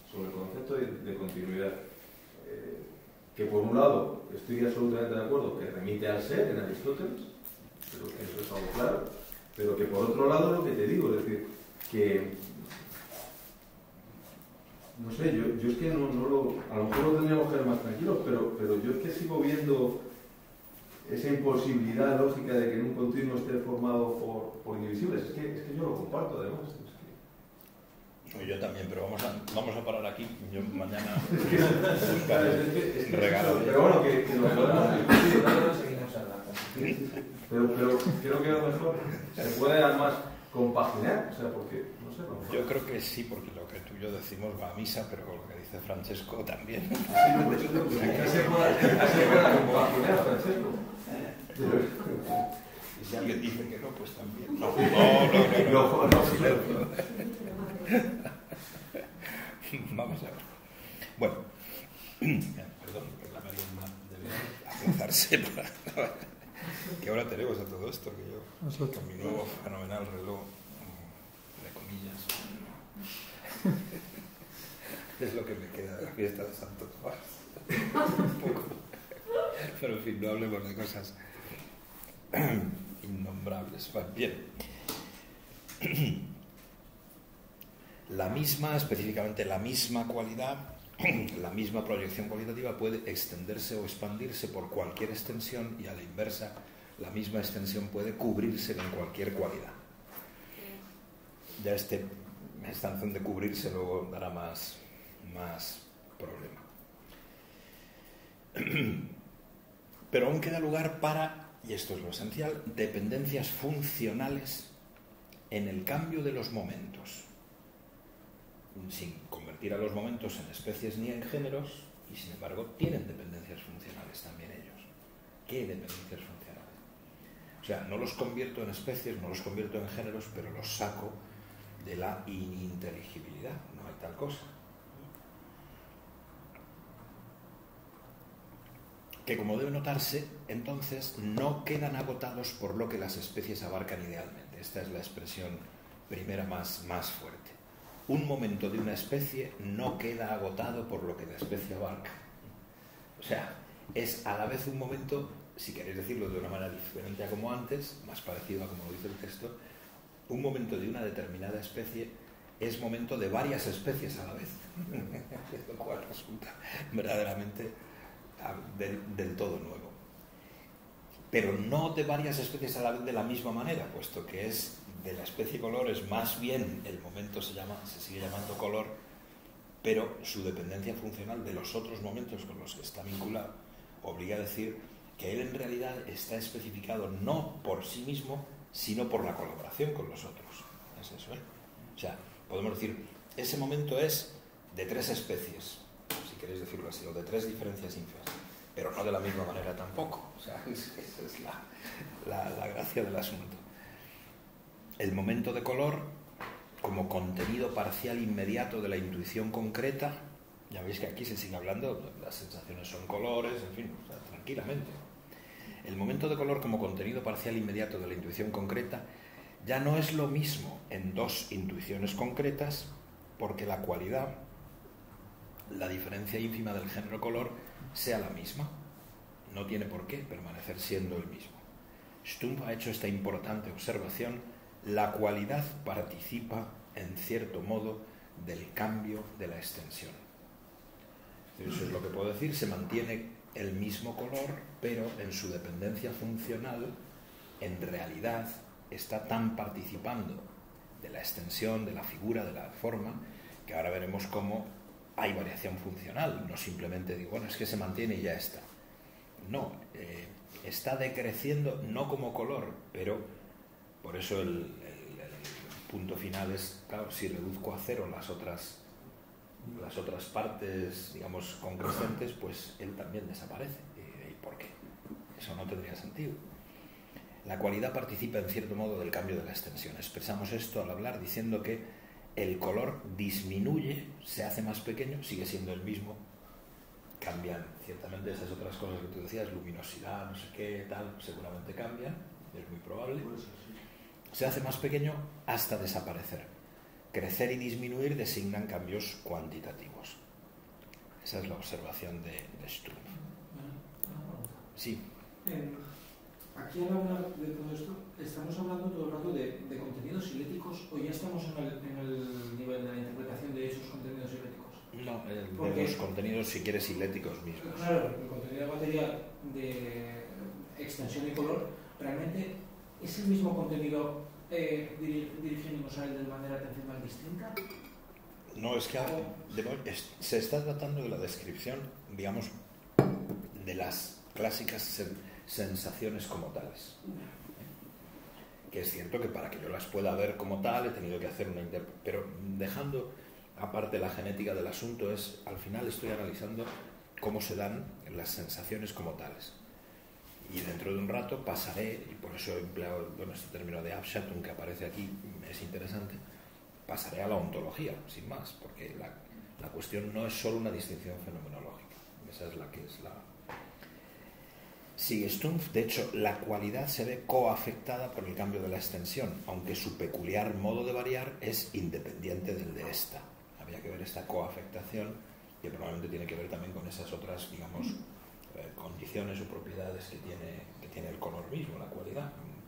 que por un lado estoy absolutamente de acuerdo que remite al ser en Aristóteles, pero que eso es algo claro, pero que por otro lado lo que te digo, es decir, que no sé, yo es que no lo... A lo mejor lo tendríamos que ver más tranquilos, pero yo es que sigo viendo esa imposibilidad lógica de que en un continuo esté formado por indivisibles. Es que yo lo comparto, además. Yo también, pero vamos a parar aquí. Yo mañana buscaré regalo. Pero bueno, que lo podemos discutir. Seguimos hablando. Pero creo que a lo mejor se puede además compaginar, o sea, porque, no sé, lo mejor. Yo creo que sí, porque lo que tú y yo decimos va a misa, pero lo que dice Francesco también. Que se pueda compaginar, Francesco. Y si alguien dice que no, pues también. No. Vamos a ver. Bueno, perdón, que la merienda debe aplazarse para... ¿Qué hora tenemos a todo esto? Que yo, con mi nuevo fenomenal reloj de comillas, es lo que me queda de la fiesta de Santo Tomás. Un poco. Pero en fin, no hablemos de cosas innombrables. Bueno, bien. Específicamente la misma cualidad, la misma proyección cualitativa puede extenderse o expandirse por cualquier extensión y a la inversa, la misma extensión puede cubrirse en cualquier cualidad. Ya esta noción de cubrirse luego dará más problema. Pero aún queda lugar para, y esto es lo esencial, dependencias funcionales en el cambio de los momentos, sin convertir a los momentos en especies ni en géneros, y sin embargo tienen dependencias funcionales también ellos. ¿Qué dependencias funcionales? O sea, no los convierto en especies, no los convierto en géneros, pero los saco de la ininteligibilidad. No hay tal cosa. Que, como debe notarse, entonces no quedan agotados por lo que las especies abarcan idealmente. Esta es la expresión primera más fuerte. Un momento de una especie no queda agotado por lo que la especie abarca. O sea, es a la vez un momento, si queréis decirlo de una manera diferente a como antes, más parecido a como lo dice el texto, un momento de una determinada especie es momento de varias especies a la vez. Lo cual resulta verdaderamente del todo nuevo. Pero no de varias especies a la vez de la misma manera, puesto que es de la especie color, es más bien el momento se sigue llamando color, pero su dependencia funcional de los otros momentos con los que está vinculado obliga a decir que él en realidad está especificado no por sí mismo, sino por la colaboración con los otros. Es eso, ¿eh? O sea, podemos decir, ese momento es de tres especies, si queréis decirlo así, o de tres diferencias ínfimas, pero no de la misma manera tampoco. O sea, esa es la gracia del asunto. El momento de color, como contenido parcial inmediato de la intuición concreta, ya veis que aquí se sigue hablando, las sensaciones son colores, en fin, o sea, tranquilamente. El momento de color como contenido parcial inmediato de la intuición concreta ya no es lo mismo en dos intuiciones concretas, porque la cualidad, la diferencia ínfima del género color, sea la misma. No tiene por qué permanecer siendo el mismo. Stumpf ha hecho esta importante observación: la cualidad participa, en cierto modo, del cambio de la extensión. Eso es lo que puedo decir, se mantiene el mismo color, pero en su dependencia funcional, en realidad, está tan participando de la extensión, de la figura, de la forma, que ahora veremos cómo hay variación funcional. No simplemente digo, bueno, es que se mantiene y ya está. No, está decreciendo no como color, pero por eso el punto final es, claro, si reduzco a cero las otras partes, digamos, concrescentes, pues él también desaparece. ¿Y por qué? Eso no tendría sentido. La cualidad participa en cierto modo del cambio de la extensión. Expresamos esto al hablar diciendo que el color disminuye, se hace más pequeño, sigue siendo el mismo, cambian ciertamente esas otras cosas que tú decías, luminosidad, no sé qué, tal, seguramente cambian, es muy probable. Se hace más pequeño hasta desaparecer. Crecer y disminuir designan cambios cuantitativos. Esa es la observación de Stumpf. Sí. Aquí al hablar de todo esto, estamos hablando todo el rato de contenidos siléticos, o ya estamos en el nivel de la interpretación de esos contenidos siléticos. no, de los contenidos, si quieres, siléticos mismos. Claro, el contenido material de extensión y color realmente es el mismo contenido dirigiéndonos a él de manera atencional distinta. No, es que se está tratando de la descripción, digamos, de las clásicas sensaciones como tales. Que es cierto que para que yo las pueda ver como tal he tenido que hacer una interpretación, pero dejando aparte la genética del asunto, al final estoy analizando cómo se dan las sensaciones como tales. Y dentro de un rato pasaré, y por eso he empleado este término de Abschatung que aparece aquí, es interesante, pasaré a la ontología, sin más, porque la cuestión no es solo una distinción fenomenológica, esa es la que es la... Sigue Stumpf, de hecho, la cualidad se ve coafectada por el cambio de la extensión, aunque su peculiar modo de variar es independiente del de esta. Habría que ver esta coafectación, que probablemente tiene que ver también con esas otras, digamos, condiciones o propiedades que tiene el color mismo, la cualidad.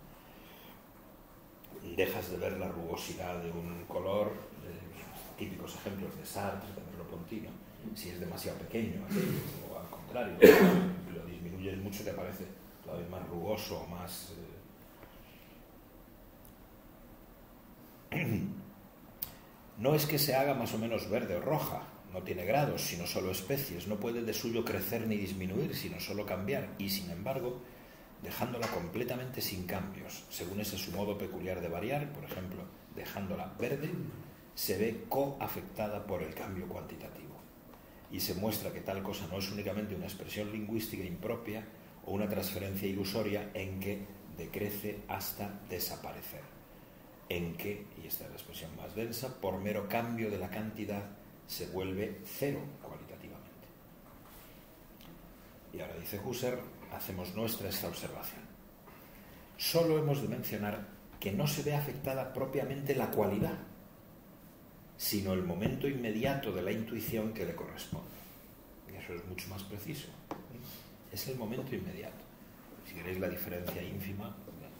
Dejas de ver la rugosidad de un color, típicos ejemplos de Sartre, de Merleau-Ponty, ¿no? Si es demasiado pequeño, o al contrario, lo disminuyes mucho, te parece todavía más rugoso o más... No es que se haga más o menos verde o roja, no tiene grados, sino solo especies, no puede de suyo crecer ni disminuir, sino solo cambiar, y sin embargo, dejándola completamente sin cambios, según ese su modo peculiar de variar, por ejemplo, dejándola verde, se ve coafectada por el cambio cuantitativo, y se muestra que tal cosa no es únicamente una expresión lingüística impropia o una transferencia ilusoria en que decrece hasta desaparecer, en que, y esta es la expresión más densa, por mero cambio de la cantidad se vuelve cero cualitativamente. Y ahora dice Husserl, hacemos nuestra esta observación. Solo hemos de mencionar que no se ve afectada propiamente la cualidad, sino el momento inmediato de la intuición que le corresponde. Y eso es mucho más preciso. Es el momento inmediato. Si queréis la diferencia ínfima,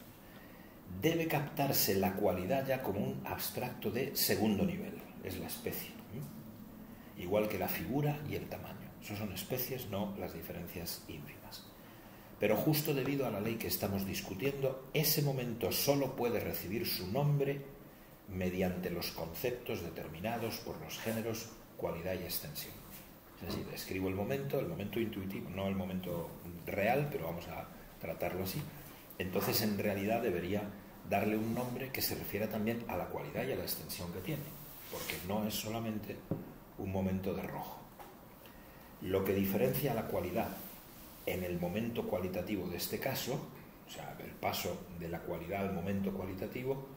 debe captarse la cualidad ya como un abstracto de segundo nivel, es la especie. Igual que la figura y el tamaño. Eso son especies, no las diferencias ínfimas. Pero justo debido a la ley que estamos discutiendo, ese momento solo puede recibir su nombre mediante los conceptos determinados por los géneros cualidad y extensión. Es decir, describo el momento intuitivo, no el momento real, pero vamos a tratarlo así. Entonces, en realidad, debería darle un nombre que se refiera también a la cualidad y a la extensión que tiene, porque no es solamente un momento de rojo. Lo que diferencia la cualidad en el momento cualitativo de este caso, o sea, el paso de la cualidad al momento cualitativo,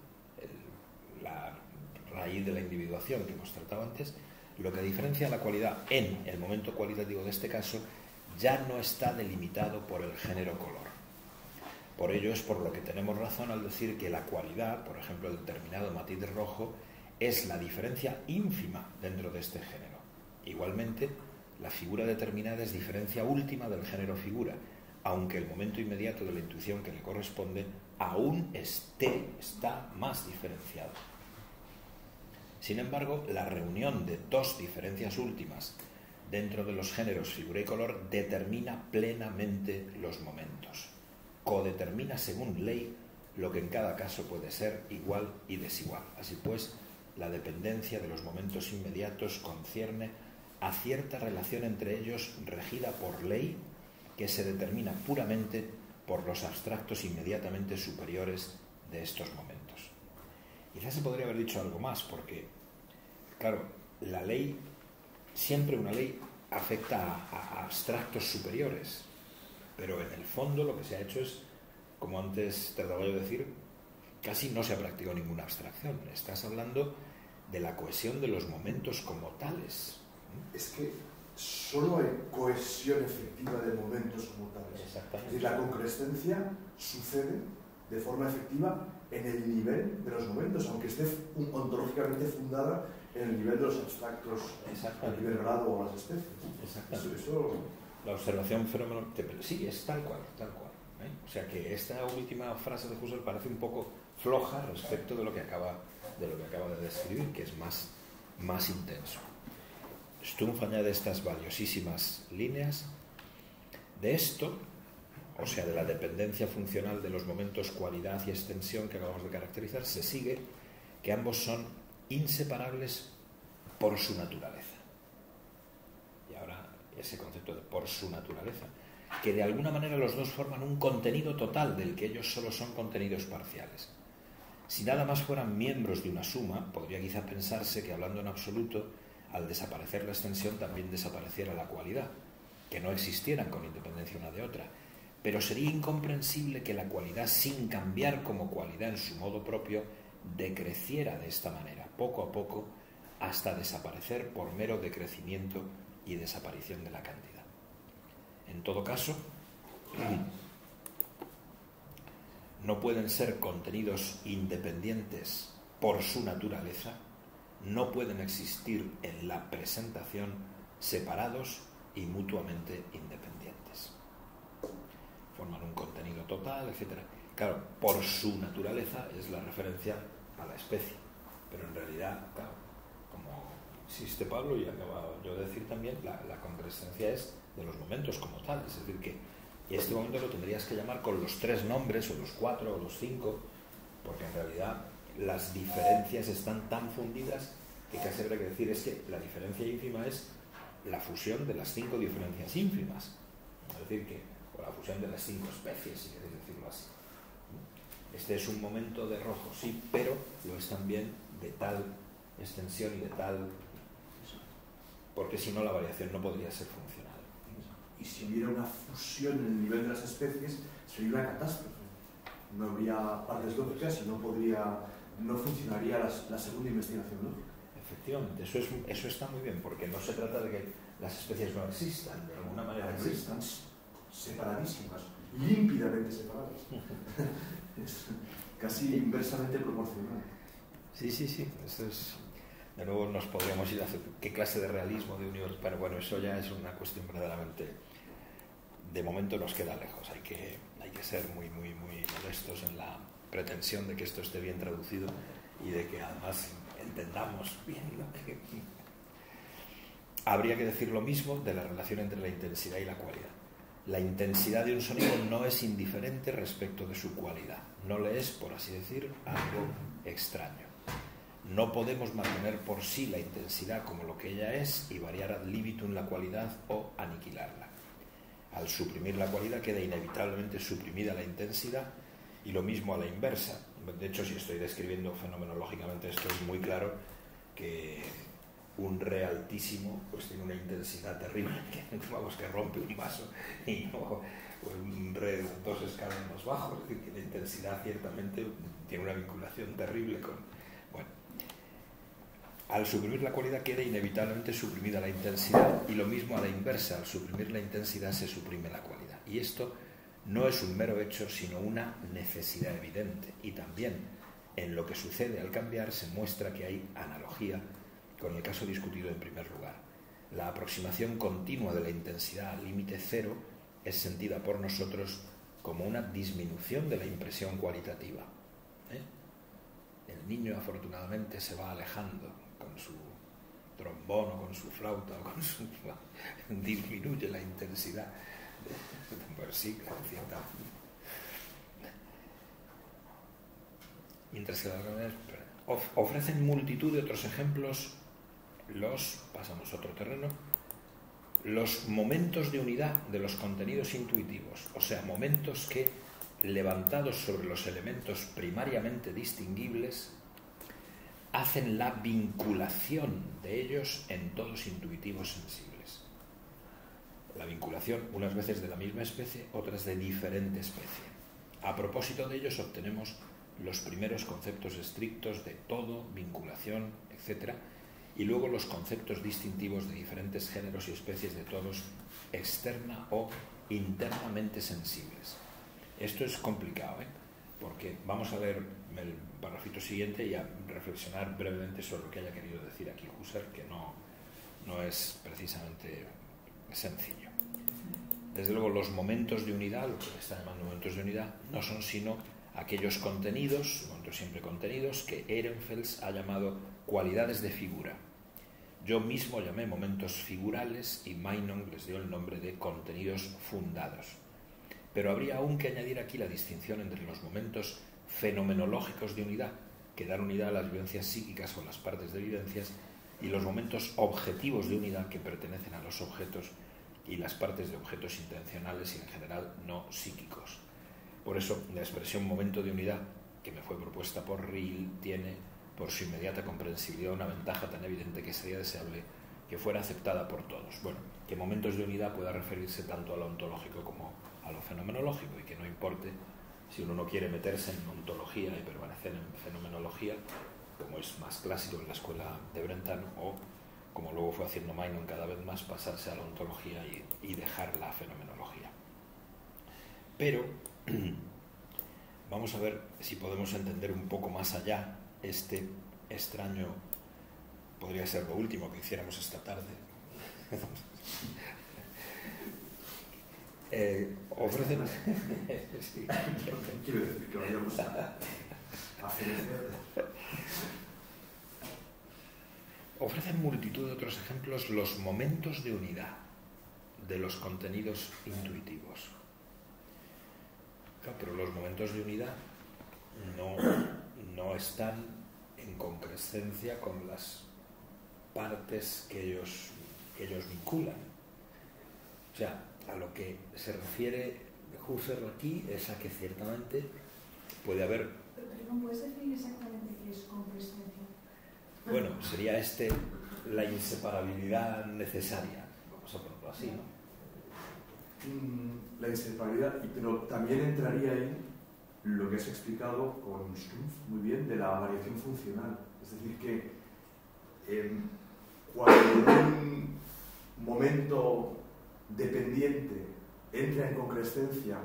la raíz de la individuación que hemos tratado antes, lo que diferencia la cualidad en el momento cualitativo de este caso ya no está delimitado por el género color. Por ello es por lo que tenemos razón al decir que la cualidad, por ejemplo, el determinado matiz rojo, es la diferencia ínfima dentro de este género. Igualmente, la figura determinada es diferencia última del género figura, aunque el momento inmediato de la intuición que le corresponde aún está más diferenciado. Sin embargo, la reunión de dos diferencias últimas dentro de los géneros figura y color determina plenamente los momentos. Codetermina según ley lo que en cada caso puede ser igual y desigual. Así pues, la dependencia de los momentos inmediatos concierne a cierta relación entre ellos regida por ley que se determina puramente por los abstractos inmediatamente superiores de estos momentos. Quizás se podría haber dicho algo más, porque, claro, la ley, siempre una ley afecta a abstractos superiores, pero en el fondo lo que se ha hecho es, como antes trataba yo de decir, casi no se ha practicado ninguna abstracción. Estás hablando de la cohesión de los momentos como tales. Es que solo hay cohesión efectiva de momentos como tales. Exactamente. Es decir, la concrescencia sucede de forma efectiva en el nivel de los momentos, aunque esté ontológicamente fundada en el nivel de los abstractos, a nivel grado o las especies. Exactamente. Eso... La observación fenomenológica. Sí, es tal cual. O sea que esta última frase de Husserl parece un poco floja respecto de lo que acaba de describir, que es más intenso. Stumpf añade estas valiosísimas líneas. De esto, o sea, de la dependencia funcional de los momentos cualidad y extensión que acabamos de caracterizar, se sigue que ambos son inseparables por su naturaleza. Y ahora ese concepto de por su naturaleza, que de alguna manera los dos forman un contenido total del que ellos solo son contenidos parciales. Si nada más fueran miembros de una suma, podría quizá pensarse que, hablando en absoluto, al desaparecer la extensión también desapareciera la cualidad, que no existieran con independencia una de otra. Pero sería incomprensible que la cualidad, sin cambiar como cualidad en su modo propio, decreciera de esta manera, poco a poco, hasta desaparecer por mero decrecimiento y desaparición de la cantidad. En todo caso, no pueden ser contenidos independientes por su naturaleza, no pueden existir en la presentación separados y mutuamente independientes. Forman un contenido total, etc. Claro, por su naturaleza es la referencia a la especie, pero en realidad, claro, como insiste Pablo y acaba yo de decir también, la concrescencia es de los momentos como tal, es decir que este momento lo tendrías que llamar con los 3 nombres, o los 4, o los 5, porque en realidad las diferencias están tan fundidas que casi habría que decir es que la diferencia ínfima es la fusión de las 5 diferencias ínfimas, es decir que, o la fusión de las 5 especies, si queréis decirlo así. Este es un momento de rojo, sí, pero lo es también de tal extensión y de tal, porque si no la variación no podría ser funcional. Y si hubiera una fusión en el nivel de las especies, sería una catástrofe. No habría partes lógicas y no funcionaría la segunda investigación lógica. Efectivamente, eso está muy bien, porque no se trata de que las especies no existan, de alguna manera existan separadísimas, límpidamente separadas. Es casi inversamente proporcional. Sí. Eso es, de nuevo nos podríamos ir a hacer qué clase de realismo de universo, pero bueno, eso ya es una cuestión verdaderamente, de momento nos queda lejos. Hay que ser muy modestos en la pretensión de que esto esté bien traducido y de que además entendamos bien lo que... Habría que decir lo mismo de la relación entre la intensidad y la cualidad. La intensidad de un sonido no es indiferente respecto de su cualidad. No le es, por así decir, algo extraño. No podemos mantener por sí la intensidad como lo que ella es y variar ad libitum la cualidad o aniquilarla. Al suprimir la cualidad queda inevitablemente suprimida la intensidad, y lo mismo a la inversa. De hecho, si estoy describiendo fenomenológicamente esto, es muy claro que un re altísimo pues tiene una intensidad terrible, que rompe un vaso, y no un re 2 escalas más bajo, es decir, que la intensidad ciertamente tiene una vinculación terrible con... Bueno, al suprimir la cualidad queda inevitablemente suprimida la intensidad, y lo mismo a la inversa, al suprimir la intensidad se suprime la cualidad. Y esto no es un mero hecho, sino una necesidad evidente, y también en lo que sucede al cambiar se muestra que hay analogía con el caso discutido en primer lugar. La aproximación continua de la intensidad al límite cero es sentida por nosotros como una disminución de la impresión cualitativa. El niño afortunadamente se va alejando con su trombón o con su flauta o con su... disminuye la intensidad. Pues sí, cierta. Mientras que ofrecen multitud de otros ejemplos, pasamos a otro terreno, los momentos de unidad de los contenidos intuitivos, o sea, momentos que, levantados sobre los elementos primariamente distinguibles, hacen la vinculación de ellos en todos intuitivos sensibles. La vinculación, unas veces de la misma especie, otras de diferente especie. A propósito de ellos obtenemos los primeros conceptos estrictos de todo, vinculación, etc., y luego los conceptos distintivos de diferentes géneros y especies de todos, externa o internamente sensibles. Esto es complicado, porque vamos a leer el parrafito siguiente y a reflexionar brevemente sobre lo que haya querido decir aquí Husserl, que no es precisamente sencillo. Desde luego, los momentos de unidad, lo que se está llamando momentos de unidad, no son sino aquellos contenidos, momentos siempre contenidos, que Ehrenfels ha llamado cualidades de figura. Yo mismo llamé momentos figurales y Meinong les dio el nombre de contenidos fundados. Pero habría aún que añadir aquí la distinción entre los momentos fenomenológicos de unidad, que dan unidad a las vivencias psíquicas o a las partes de evidencias, y los momentos objetivos de unidad, que pertenecen a los objetos y las partes de objetos intencionales y en general no psíquicos. Por eso, la expresión momento de unidad, que me fue propuesta por Riehl, tiene, por su inmediata comprensibilidad, una ventaja tan evidente que sería deseable que fuera aceptada por todos. Bueno, que momentos de unidad pueda referirse tanto a lo ontológico como a lo fenomenológico, y que no importe si uno no quiere meterse en ontología y permanecer en fenomenología, como es más clásico en la escuela de Brentano, o como luego fue haciendo Meinong cada vez más, pasarse a la ontología y dejar la fenomenología. Pero vamos a ver si podemos entender un poco más allá este extraño, podría ser lo último que hiciéramos esta tarde. Ofrecen sí. Quiero decir que vayamos a ofrecen multitud de otros ejemplos los momentos de unidad de los contenidos intuitivos. Claro, pero los momentos de unidad no están en concrescencia con las partes que ellos vinculan. O sea, a lo que se refiere Husserl aquí es a que ciertamente puede haber... Pero no puedes definir exactamente qué es concrescencia. Bueno, sería la inseparabilidad necesaria, vamos a ponerlo así, ¿no? La inseparabilidad, pero también entraría ahí lo que has explicado con Stumpf muy bien de la variación funcional. Es decir, que cuando un momento dependiente entra en concrescencia,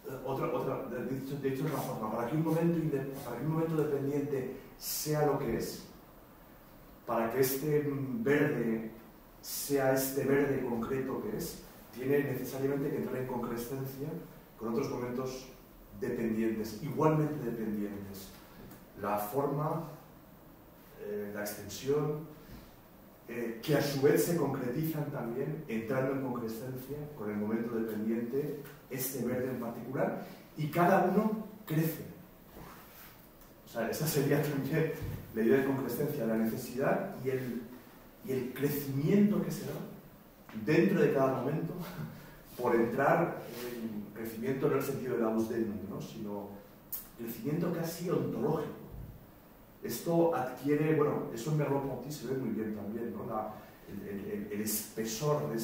de hecho, otra forma, para que un momento dependiente sea lo que es, para que este verde sea este verde concreto que es, tiene necesariamente que entrar en concrescencia con otros momentos dependientes, igualmente dependientes. La forma, la extensión, que a su vez se concretizan también entrando en concrescencia con el momento dependiente, este verde en particular, y cada uno crece. O sea, esa sería también la idea de concrescencia, la necesidad y el crecimiento que se da dentro de cada momento por entrar en crecimiento no en el sentido de la Ausdehnung, ¿no? Sino crecimiento casi ontológico. Esto adquiere, bueno, eso en Merleau-Ponty se ve muy bien también, ¿no? El espesor de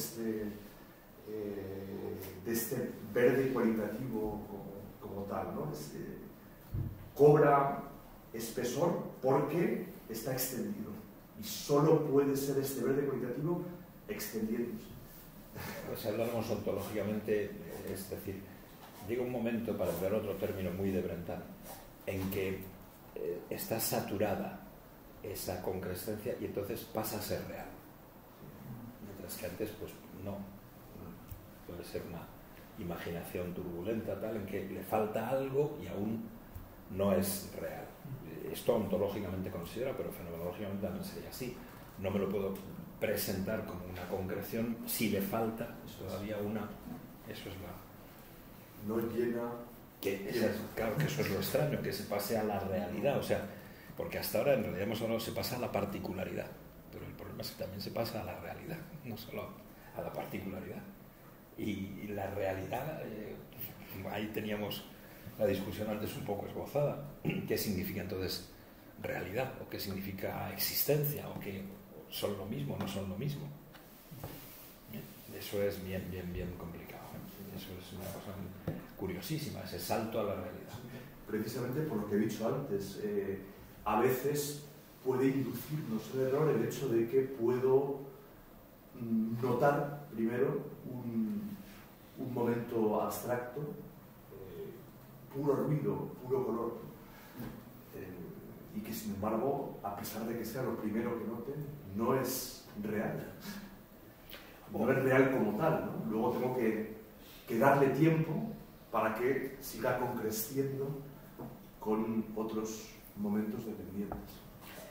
este verde cualitativo como tal, ¿no? Cobra espesor porque está extendido y solo puede ser este verde cualitativo extendiéndose. Si hablamos ontológicamente, es decir, llega un momento, para emplear otro término muy de Brentano, en que está saturada esa concrescencia y entonces pasa a ser real, mientras que antes pues no, puede ser una imaginación turbulenta tal en que le falta algo y aún no es real. Esto ontológicamente considera, pero fenomenológicamente también sería así. No me lo puedo presentar como una concreción si le falta todavía una, eso es la no llena. Claro, que eso es lo extraño, que se pase a la realidad, o sea, porque hasta ahora en realidad hemos hablado, se pasa a la particularidad, pero el problema es que también se pasa a la realidad, no solo a la particularidad. Y la realidad, ahí teníamos la discusión antes un poco esbozada, ¿qué significa entonces realidad? ¿O qué significa existencia? ¿O qué son lo mismo, no son lo mismo? Eso es bien complicado, ¿eh? Eso es una cosa curiosísima, ese salto a la realidad. Precisamente por lo que he dicho antes, a veces puede inducirnos el error el hecho de que puedo notar primero un momento abstracto, puro ruido, puro color, y que sin embargo, a pesar de que sea lo primero que note, no es real. No es real como tal, ¿no? Luego tengo que darle tiempo para que siga concreciendo con otros momentos dependientes.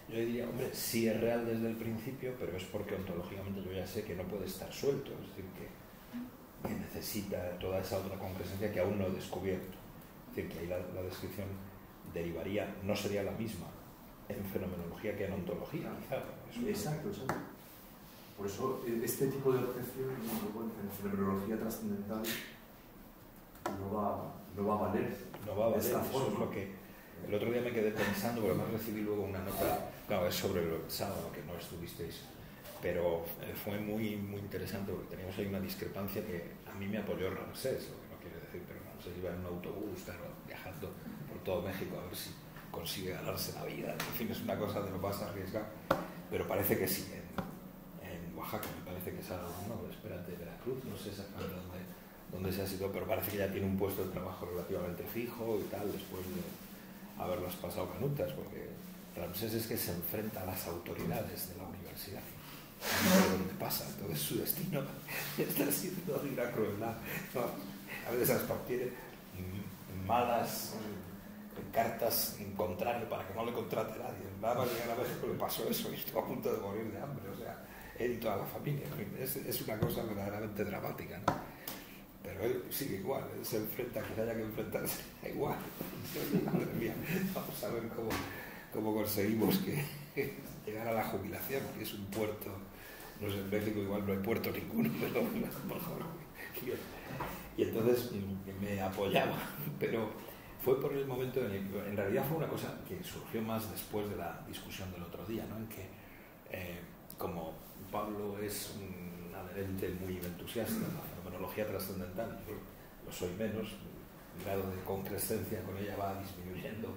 Yo diría, hombre, sí es real desde el principio, pero es porque ontológicamente yo ya sé que no puede estar suelto, es decir, que necesita toda esa otra concresencia que aún no he descubierto. Es decir, que ahí la descripción derivaría, no sería la misma en fenomenología que en ontología, quizá. Exacto, exacto. Por eso, este tipo de objeción en fenomenología trascendental no va a valer. No va a valer, esta eso forma. es lo que... El otro día me quedé pensando, porque además recibí luego una nota, claro, es sobre el sábado, que no estuvisteis, pero fue muy, muy interesante porque teníamos ahí una discrepancia que a mí me apoyó Ramsés, lo que no quiere decir, pero Ramsés iba en un autobús, claro, viajando por todo México a ver si consigue ganarse la vida, en fin, es una cosa de lo más arriesgado, pero parece que sí, en Oaxaca me parece que es algo, no, espérate, Veracruz, no sé exactamente dónde se ha sido, pero parece que ya tiene un puesto de trabajo relativamente fijo y tal, después de haberlas pasado canutas, porque Ramsés es que se enfrenta a las autoridades de la universidad, no sé dónde pasa, entonces su destino está siendo de una crueldad, ¿no? A veces hasta obtiene malas cartas en contrario para que no le contrate a nadie. Nada más llegar a México le pasó eso y estuvo a punto de morir de hambre, o sea, él y toda la familia, es una cosa verdaderamente dramática, ¿no? Pero él sigue igual, él se enfrenta, quizá haya que enfrentarse igual. Madre mía, vamos a ver cómo conseguimos llegar a la jubilación, que es un puerto, no sé, en México igual no hay puerto ninguno, pero mejor. Y entonces me apoyaba, pero fue por el momento en realidad fue una cosa que surgió más después de la discusión del otro día, ¿no? En que como Pablo es un adherente muy entusiasta de la fenomenología trascendental, yo lo soy menos, el grado de concrescencia con ella va disminuyendo.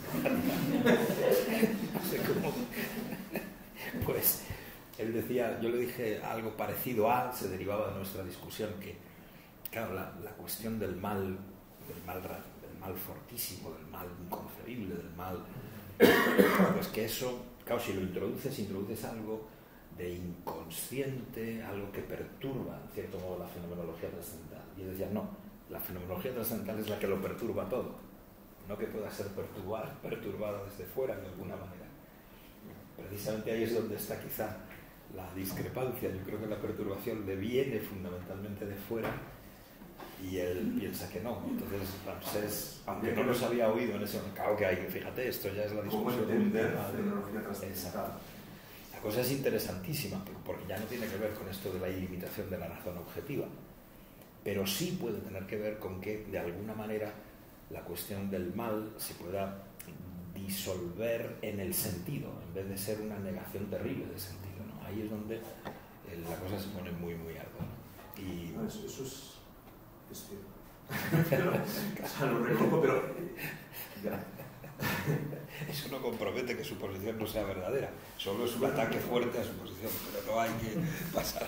No sé cómo. Pues él decía, yo le dije algo parecido a, se derivaba de nuestra discusión, que claro, la cuestión del mal fortísimo, del mal inconcebible, del mal, pues que eso, claro, si lo introduces algo de inconsciente, algo que perturba en cierto modo la fenomenología trascendental. Y él decía, no, la fenomenología trascendental es la que lo perturba todo, no que pueda ser perturbada desde fuera de alguna manera. Precisamente ahí es donde está quizá la discrepancia. Yo creo que la perturbación le viene fundamentalmente de fuera y él piensa que no. Entonces Ramsés, aunque no los había oído en ese momento, claro que hay, fíjate, esto ya es la discusión. ¿Cómo entender la fenomenología trascendental? La cosa es interesantísima, porque ya no tiene que ver con esto de la ilimitación de la razón objetiva, pero sí puede tener que ver con que, de alguna manera, la cuestión del mal se pueda disolver en el sentido, en vez de ser una negación terrible de sentido, ¿no? Ahí es donde la cosa se pone muy, muy ardua, ¿no? Y no, eso es cierto. O sea, lo reconozco, pero ya. Eso no compromete que su posición no sea verdadera, solo es un ataque fuerte a su posición, pero no hay que pasar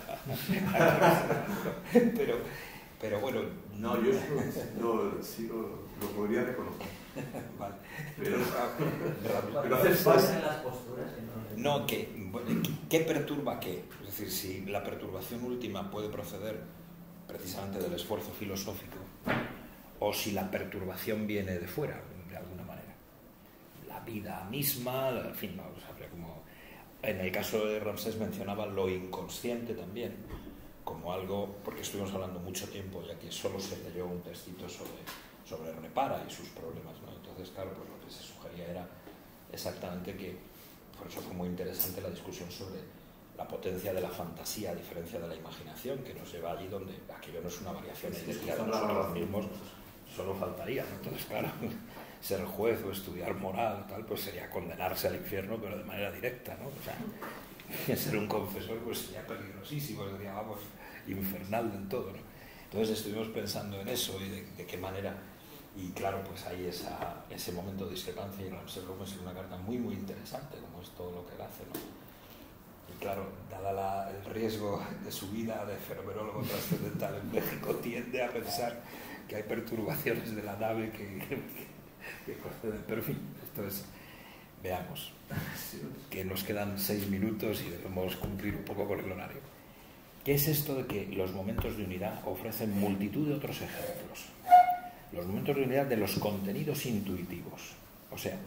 pero bueno. No, yo sí lo podría reconocer. Vale. Pero hace falta las posturas. No, ¿qué perturba qué? Es decir, si la perturbación última puede proceder precisamente del esfuerzo filosófico, o si la perturbación viene de fuera, de alguna manera. La vida misma, en fin, vamos a ver cómo. En el caso de Ramsés mencionaba lo inconsciente también, como algo, porque estuvimos hablando mucho tiempo, ya que solo se leyó un textito sobre Repara y sus problemas, ¿no? Entonces, claro, pues lo que se sugería era exactamente que, por eso fue muy interesante la discusión sobre la potencia de la fantasía a diferencia de la imaginación, que nos lleva allí donde aquello no es una variación idéntica de nosotros mismos, solo faltaría, ¿no? Entonces, claro, ser juez o estudiar moral, tal, pues sería condenarse al infierno, pero de manera directa, ¿no? O sea, ser un confesor pues sería peligrosísimo, sería, vamos, infernal del todo, ¿no? Entonces estuvimos pensando en eso y de qué manera, y claro, pues hay ese momento de discrepancia, y Ramsés López es una carta muy, muy interesante, como es todo lo que él hace, ¿no? Y claro, dada el riesgo de su vida de fenomenólogo trascendental en México, tiende a pensar que hay perturbaciones de la nave que proceden. Pero en fin, esto es, veamos, que nos quedan 6 minutos y debemos cumplir un poco con el horario. ¿Qué es esto de que los momentos de unidad ofrecen multitud de otros ejemplos? Los momentos de unidad de los contenidos intuitivos. O sea,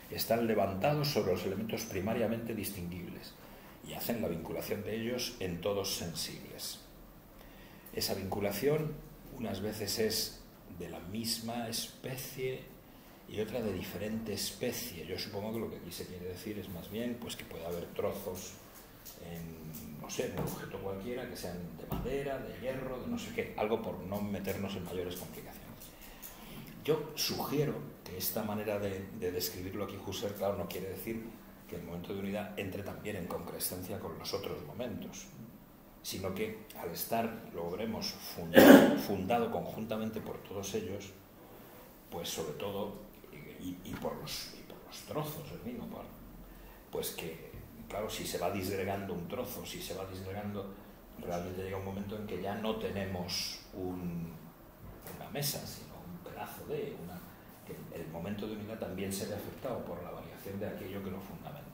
están levantados sobre los elementos primariamente distinguibles y hacen la vinculación de ellos en todos sensibles. Esa vinculación unas veces es de la misma especie y otra de diferente especie. Yo supongo que lo que aquí se quiere decir es más bien pues que puede haber trozos en, no sé, en un objeto cualquiera que sean de madera, de hierro, de no sé qué, algo por no meternos en mayores complicaciones. Yo sugiero que esta manera de describirlo aquí Husserl, claro, no quiere decir que el momento de unidad entre también en concrescencia con los otros momentos, sino que al estar, lo veremos, fundado conjuntamente por todos ellos, pues sobre todo, y por los trozos, el mismo, pues que, claro, si se va disgregando un trozo, si se va disgregando, realmente llega un momento en que ya no tenemos una mesa, sino un pedazo de que el momento de unidad también se ve afectado por la variación de aquello que lo fundamenta.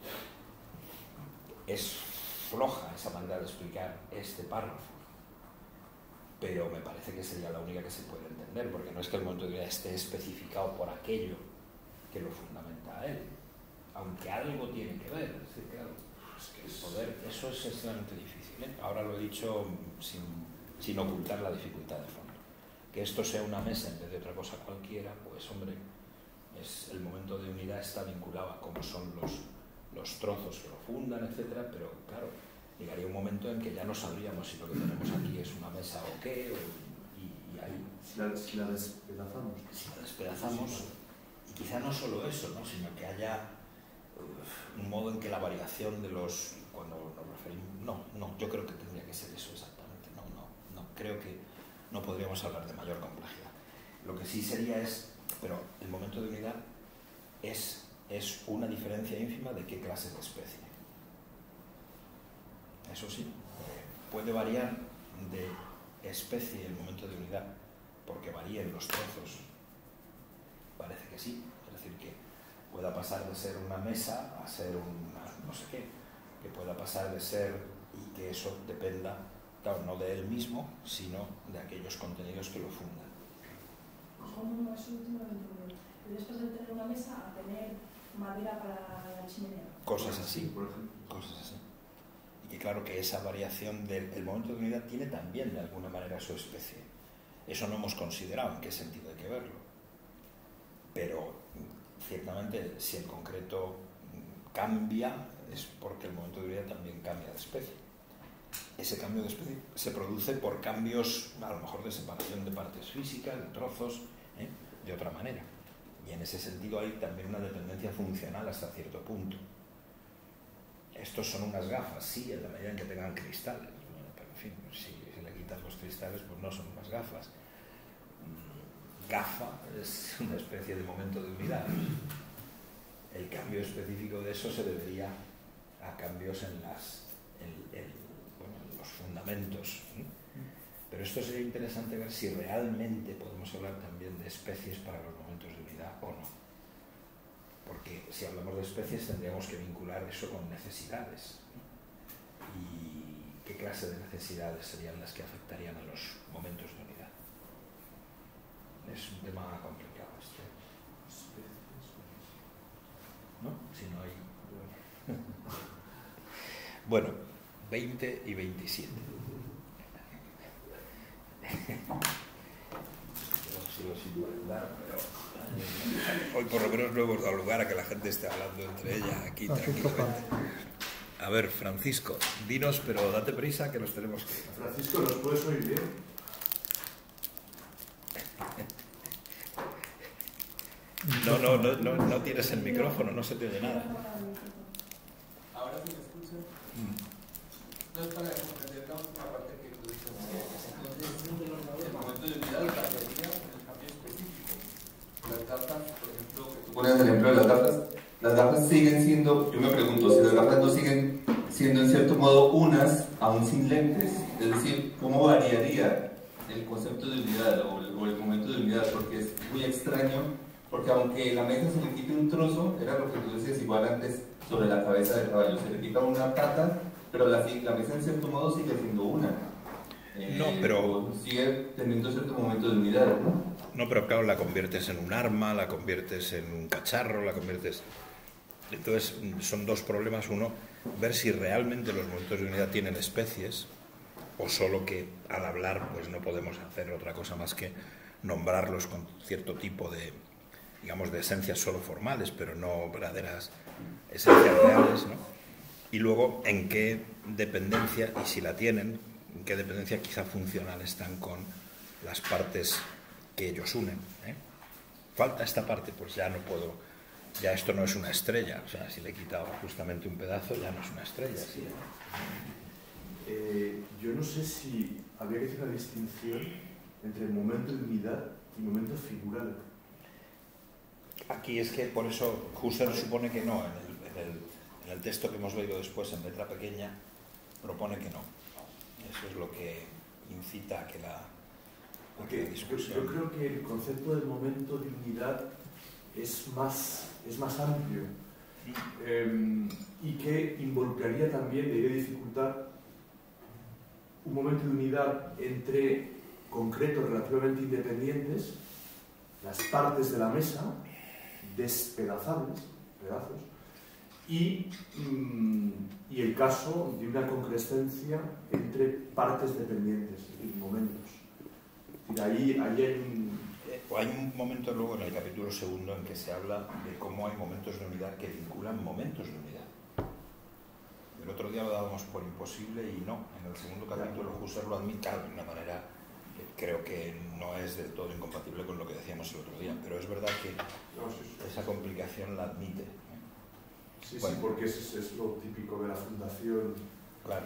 Es floja esa manera de explicar este párrafo, pero me parece que sería la única que se puede entender, porque no es que el momento de unidad esté especificado por aquello que lo fundamenta a él, aunque algo tiene que ver. Sí, claro, es que el poder, eso es extremadamente difícil, ¿eh? Ahora lo he dicho sin ocultar la dificultad de fondo. Que esto sea una mesa en vez de otra cosa cualquiera, pues hombre, el momento de unidad está vinculado a cómo son los trozos que lo fundan, etcétera, pero claro, llegaría un momento en que ya no sabríamos si lo que tenemos aquí es una mesa o qué, y ahí... Si la despedazamos. Si la despedazamos, y quizá no solo eso, ¿no?, sino que haya un modo en que la variación de los... Cuando nos referimos... No, yo creo que tendría que ser eso exactamente, no, creo que no podríamos hablar de mayor complejidad. Lo que sí sería pero el momento de unidad es una diferencia ínfima de qué clase de especie. Eso sí, puede variar de especie el momento de unidad, porque varíen los trozos. Parece que sí, es decir, que pueda pasar de ser una mesa a ser una no sé qué, que pueda pasar de ser, y que eso dependa, claro, no de él mismo, sino de aquellos contenidos que lo fundan. ¿Cómo es último después de tener una mesa a tener madera para la chimenea? Cosas así, por ejemplo. Cosas así. Y que claro que esa variación del momento de unidad tiene también de alguna manera su especie. Eso no hemos considerado en qué sentido hay que verlo. Pero ciertamente si el concreto cambia es porque el momento de unidad también cambia de especie. Ese cambio de especie se produce por cambios a lo mejor de separación de partes físicas, de trozos, de otra manera. Y en ese sentido hay también una dependencia funcional hasta cierto punto. Estos son unas gafas, sí, en la medida en que tengan cristales. Bueno, pero en fin, si le quitas los cristales, pues no son unas gafas. Gafa es una especie de momento de unidad. El cambio específico de eso se debería a cambios en los fundamentos. Pero esto sería interesante ver si realmente podemos hablar también de especies para los momentos de unidad o no. Porque si hablamos de especies tendríamos que vincular eso con necesidades. ¿Y qué clase de necesidades serían las que afectarían a los momentos de unidad? Es un tema complicado este. ¿No? Si no hay... Bueno, 20 y 27. Hoy por lo menos no hemos dado lugar a que la gente esté hablando entre ella aquí tranquilamente. A ver, Francisco, dinos, pero date prisa que nos tenemos que ir. Francisco, ¿nos puedes oír bien? No tienes el micrófono, no se te oye nada. Ahora sí me escuchan. No es para comprender la última parte que tú dices. Entonces, el momento de unidad cambiaría en el cambio específico. Las gafas, por ejemplo, que tú pones el ejemplo de las gafas siguen siendo, yo me pregunto, si las gafas no siguen siendo en cierto modo unas, aún sin lentes, es decir, ¿cómo variaría el concepto de unidad o el momento de unidad? Porque es muy extraño, porque aunque la mesa se le quite un trozo, era lo que tú decías igual antes sobre la cabeza del caballo, se le quita una pata, pero la mesa en cierto modo sigue siendo una. No, pero sigue teniendo cierto momento de unidad, ¿no? No, pero claro, la conviertes en un arma, la conviertes en un cacharro, la conviertes... Entonces, son dos problemas. Uno, ver si realmente los momentos de unidad tienen especies, o solo que al hablar pues no podemos hacer otra cosa más que nombrarlos con cierto tipo de, digamos, de esencias solo formales, pero no verdaderas esencias reales, ¿no? Y luego, en qué dependencia, y si la tienen, en qué dependencia quizá funcional están con las partes que ellos unen, ¿eh? Falta esta parte, pues ya no puedo, ya esto no es una estrella, o sea, si le he quitado justamente un pedazo, ya no es una estrella. ¿Sí? Yo no sé si habría que hacer una distinción entre el momento de unidad y momento figural. Aquí es que por eso Husserl supone que no, en el texto que hemos leído después en letra pequeña propone que no. Eso es lo que incita a que la discusión... Yo creo que el concepto del momento de unidad es más amplio y que involucraría también, debería dificultar un momento de unidad entre concretos relativamente independientes, las partes de la mesa, despedazables, pedazos, y el caso de una concrescencia entre partes dependientes, es decir, momentos. Es decir, ahí hay un momento luego en el capítulo segundo en que se habla de cómo hay momentos de unidad que vinculan momentos de unidad. El otro día lo dábamos por imposible y no. En el segundo capítulo Husserl lo admite de una manera que creo que no es del todo incompatible con lo que decíamos el otro día, pero es verdad que esa complicación la admite. Sí, bueno, sí, porque es lo típico de la fundación. Claro.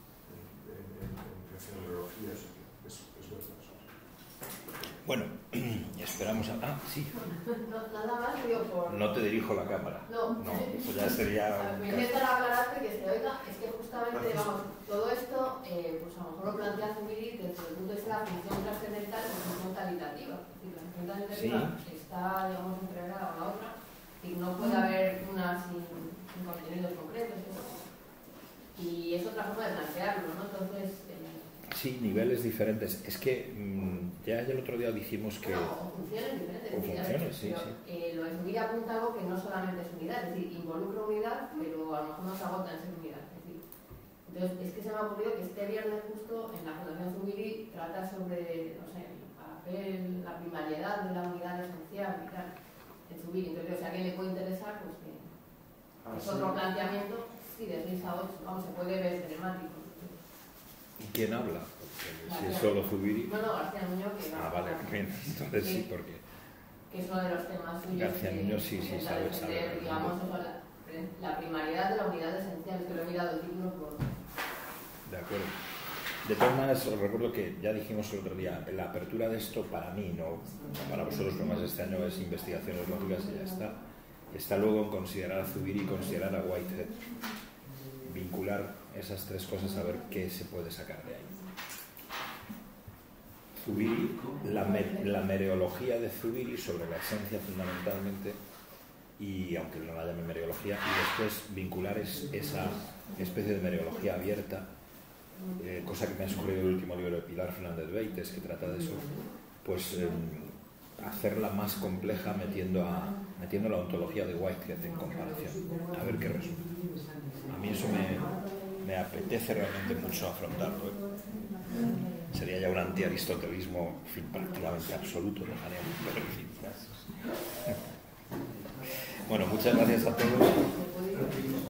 En fenomenología, es verdad. Bueno, esperamos a... Ah, sí. Nada más digo por... No te dirijo la cámara. No, eso ya sería... Me intentan aclararte que se oiga, es que justamente, vamos, todo esto, pues a lo mejor lo plantea Zubiri desde el punto de vista de la función trascendental y la función calitativa. Es decir, la función calitativa está, digamos, entregada a la otra y no puede haber una sin contenidos concretos. Y es otra forma de plantearlo, ¿no? Entonces... Sí, niveles diferentes. Es que ya el otro día dijimos que... No, o funciones diferentes. O funciones, sí. Lo de Zubiri apunta algo que no solamente es unidad, es decir, involucra unidad, pero a lo mejor no se agota en ser unidad. Entonces, es que se me ha ocurrido que este viernes justo en la Fundación Zubiri trata sobre, no sé, el papel, la primariedad de la unidad esencial y tal, en Zubiri. Entonces, si a alguien le puede interesar, pues que es otro planteamiento, sí, de 6 a 8, vamos, se puede ver cinemático. ¿Y quién habla? Porque si es solo Zubiri... No, García Nuño, que... vale, bien, entonces sí, porque... Que es uno de los temas suyos. García Nuño sí sabe. Digamos, la primariedad de la unidad esencial, que lo he mirado el título por... De acuerdo. De todas maneras, os recuerdo que ya dijimos el otro día, la apertura de esto para mí, no para vosotros, pero más este año es investigaciones lógicas y ya está. Está luego en considerar a Zubiri y considerar a Whitehead. Vincular esas tres cosas a ver qué se puede sacar de ahí. Zubiri, la mereología de Zubiri sobre la esencia fundamentalmente, y aunque no la llame mereología, y después vincular esa especie de mereología abierta, cosa que me ha sugerido el último libro de Pilar Fernández Beites, que trata de eso, pues hacerla más compleja metiendo la ontología de Whitehead en comparación, a ver qué resulta. A mí eso me apetece realmente mucho afrontarlo. Sería ya un anti-aristotelismo prácticamente absoluto, dejaríamos, pero en fin. Bueno, muchas gracias a todos.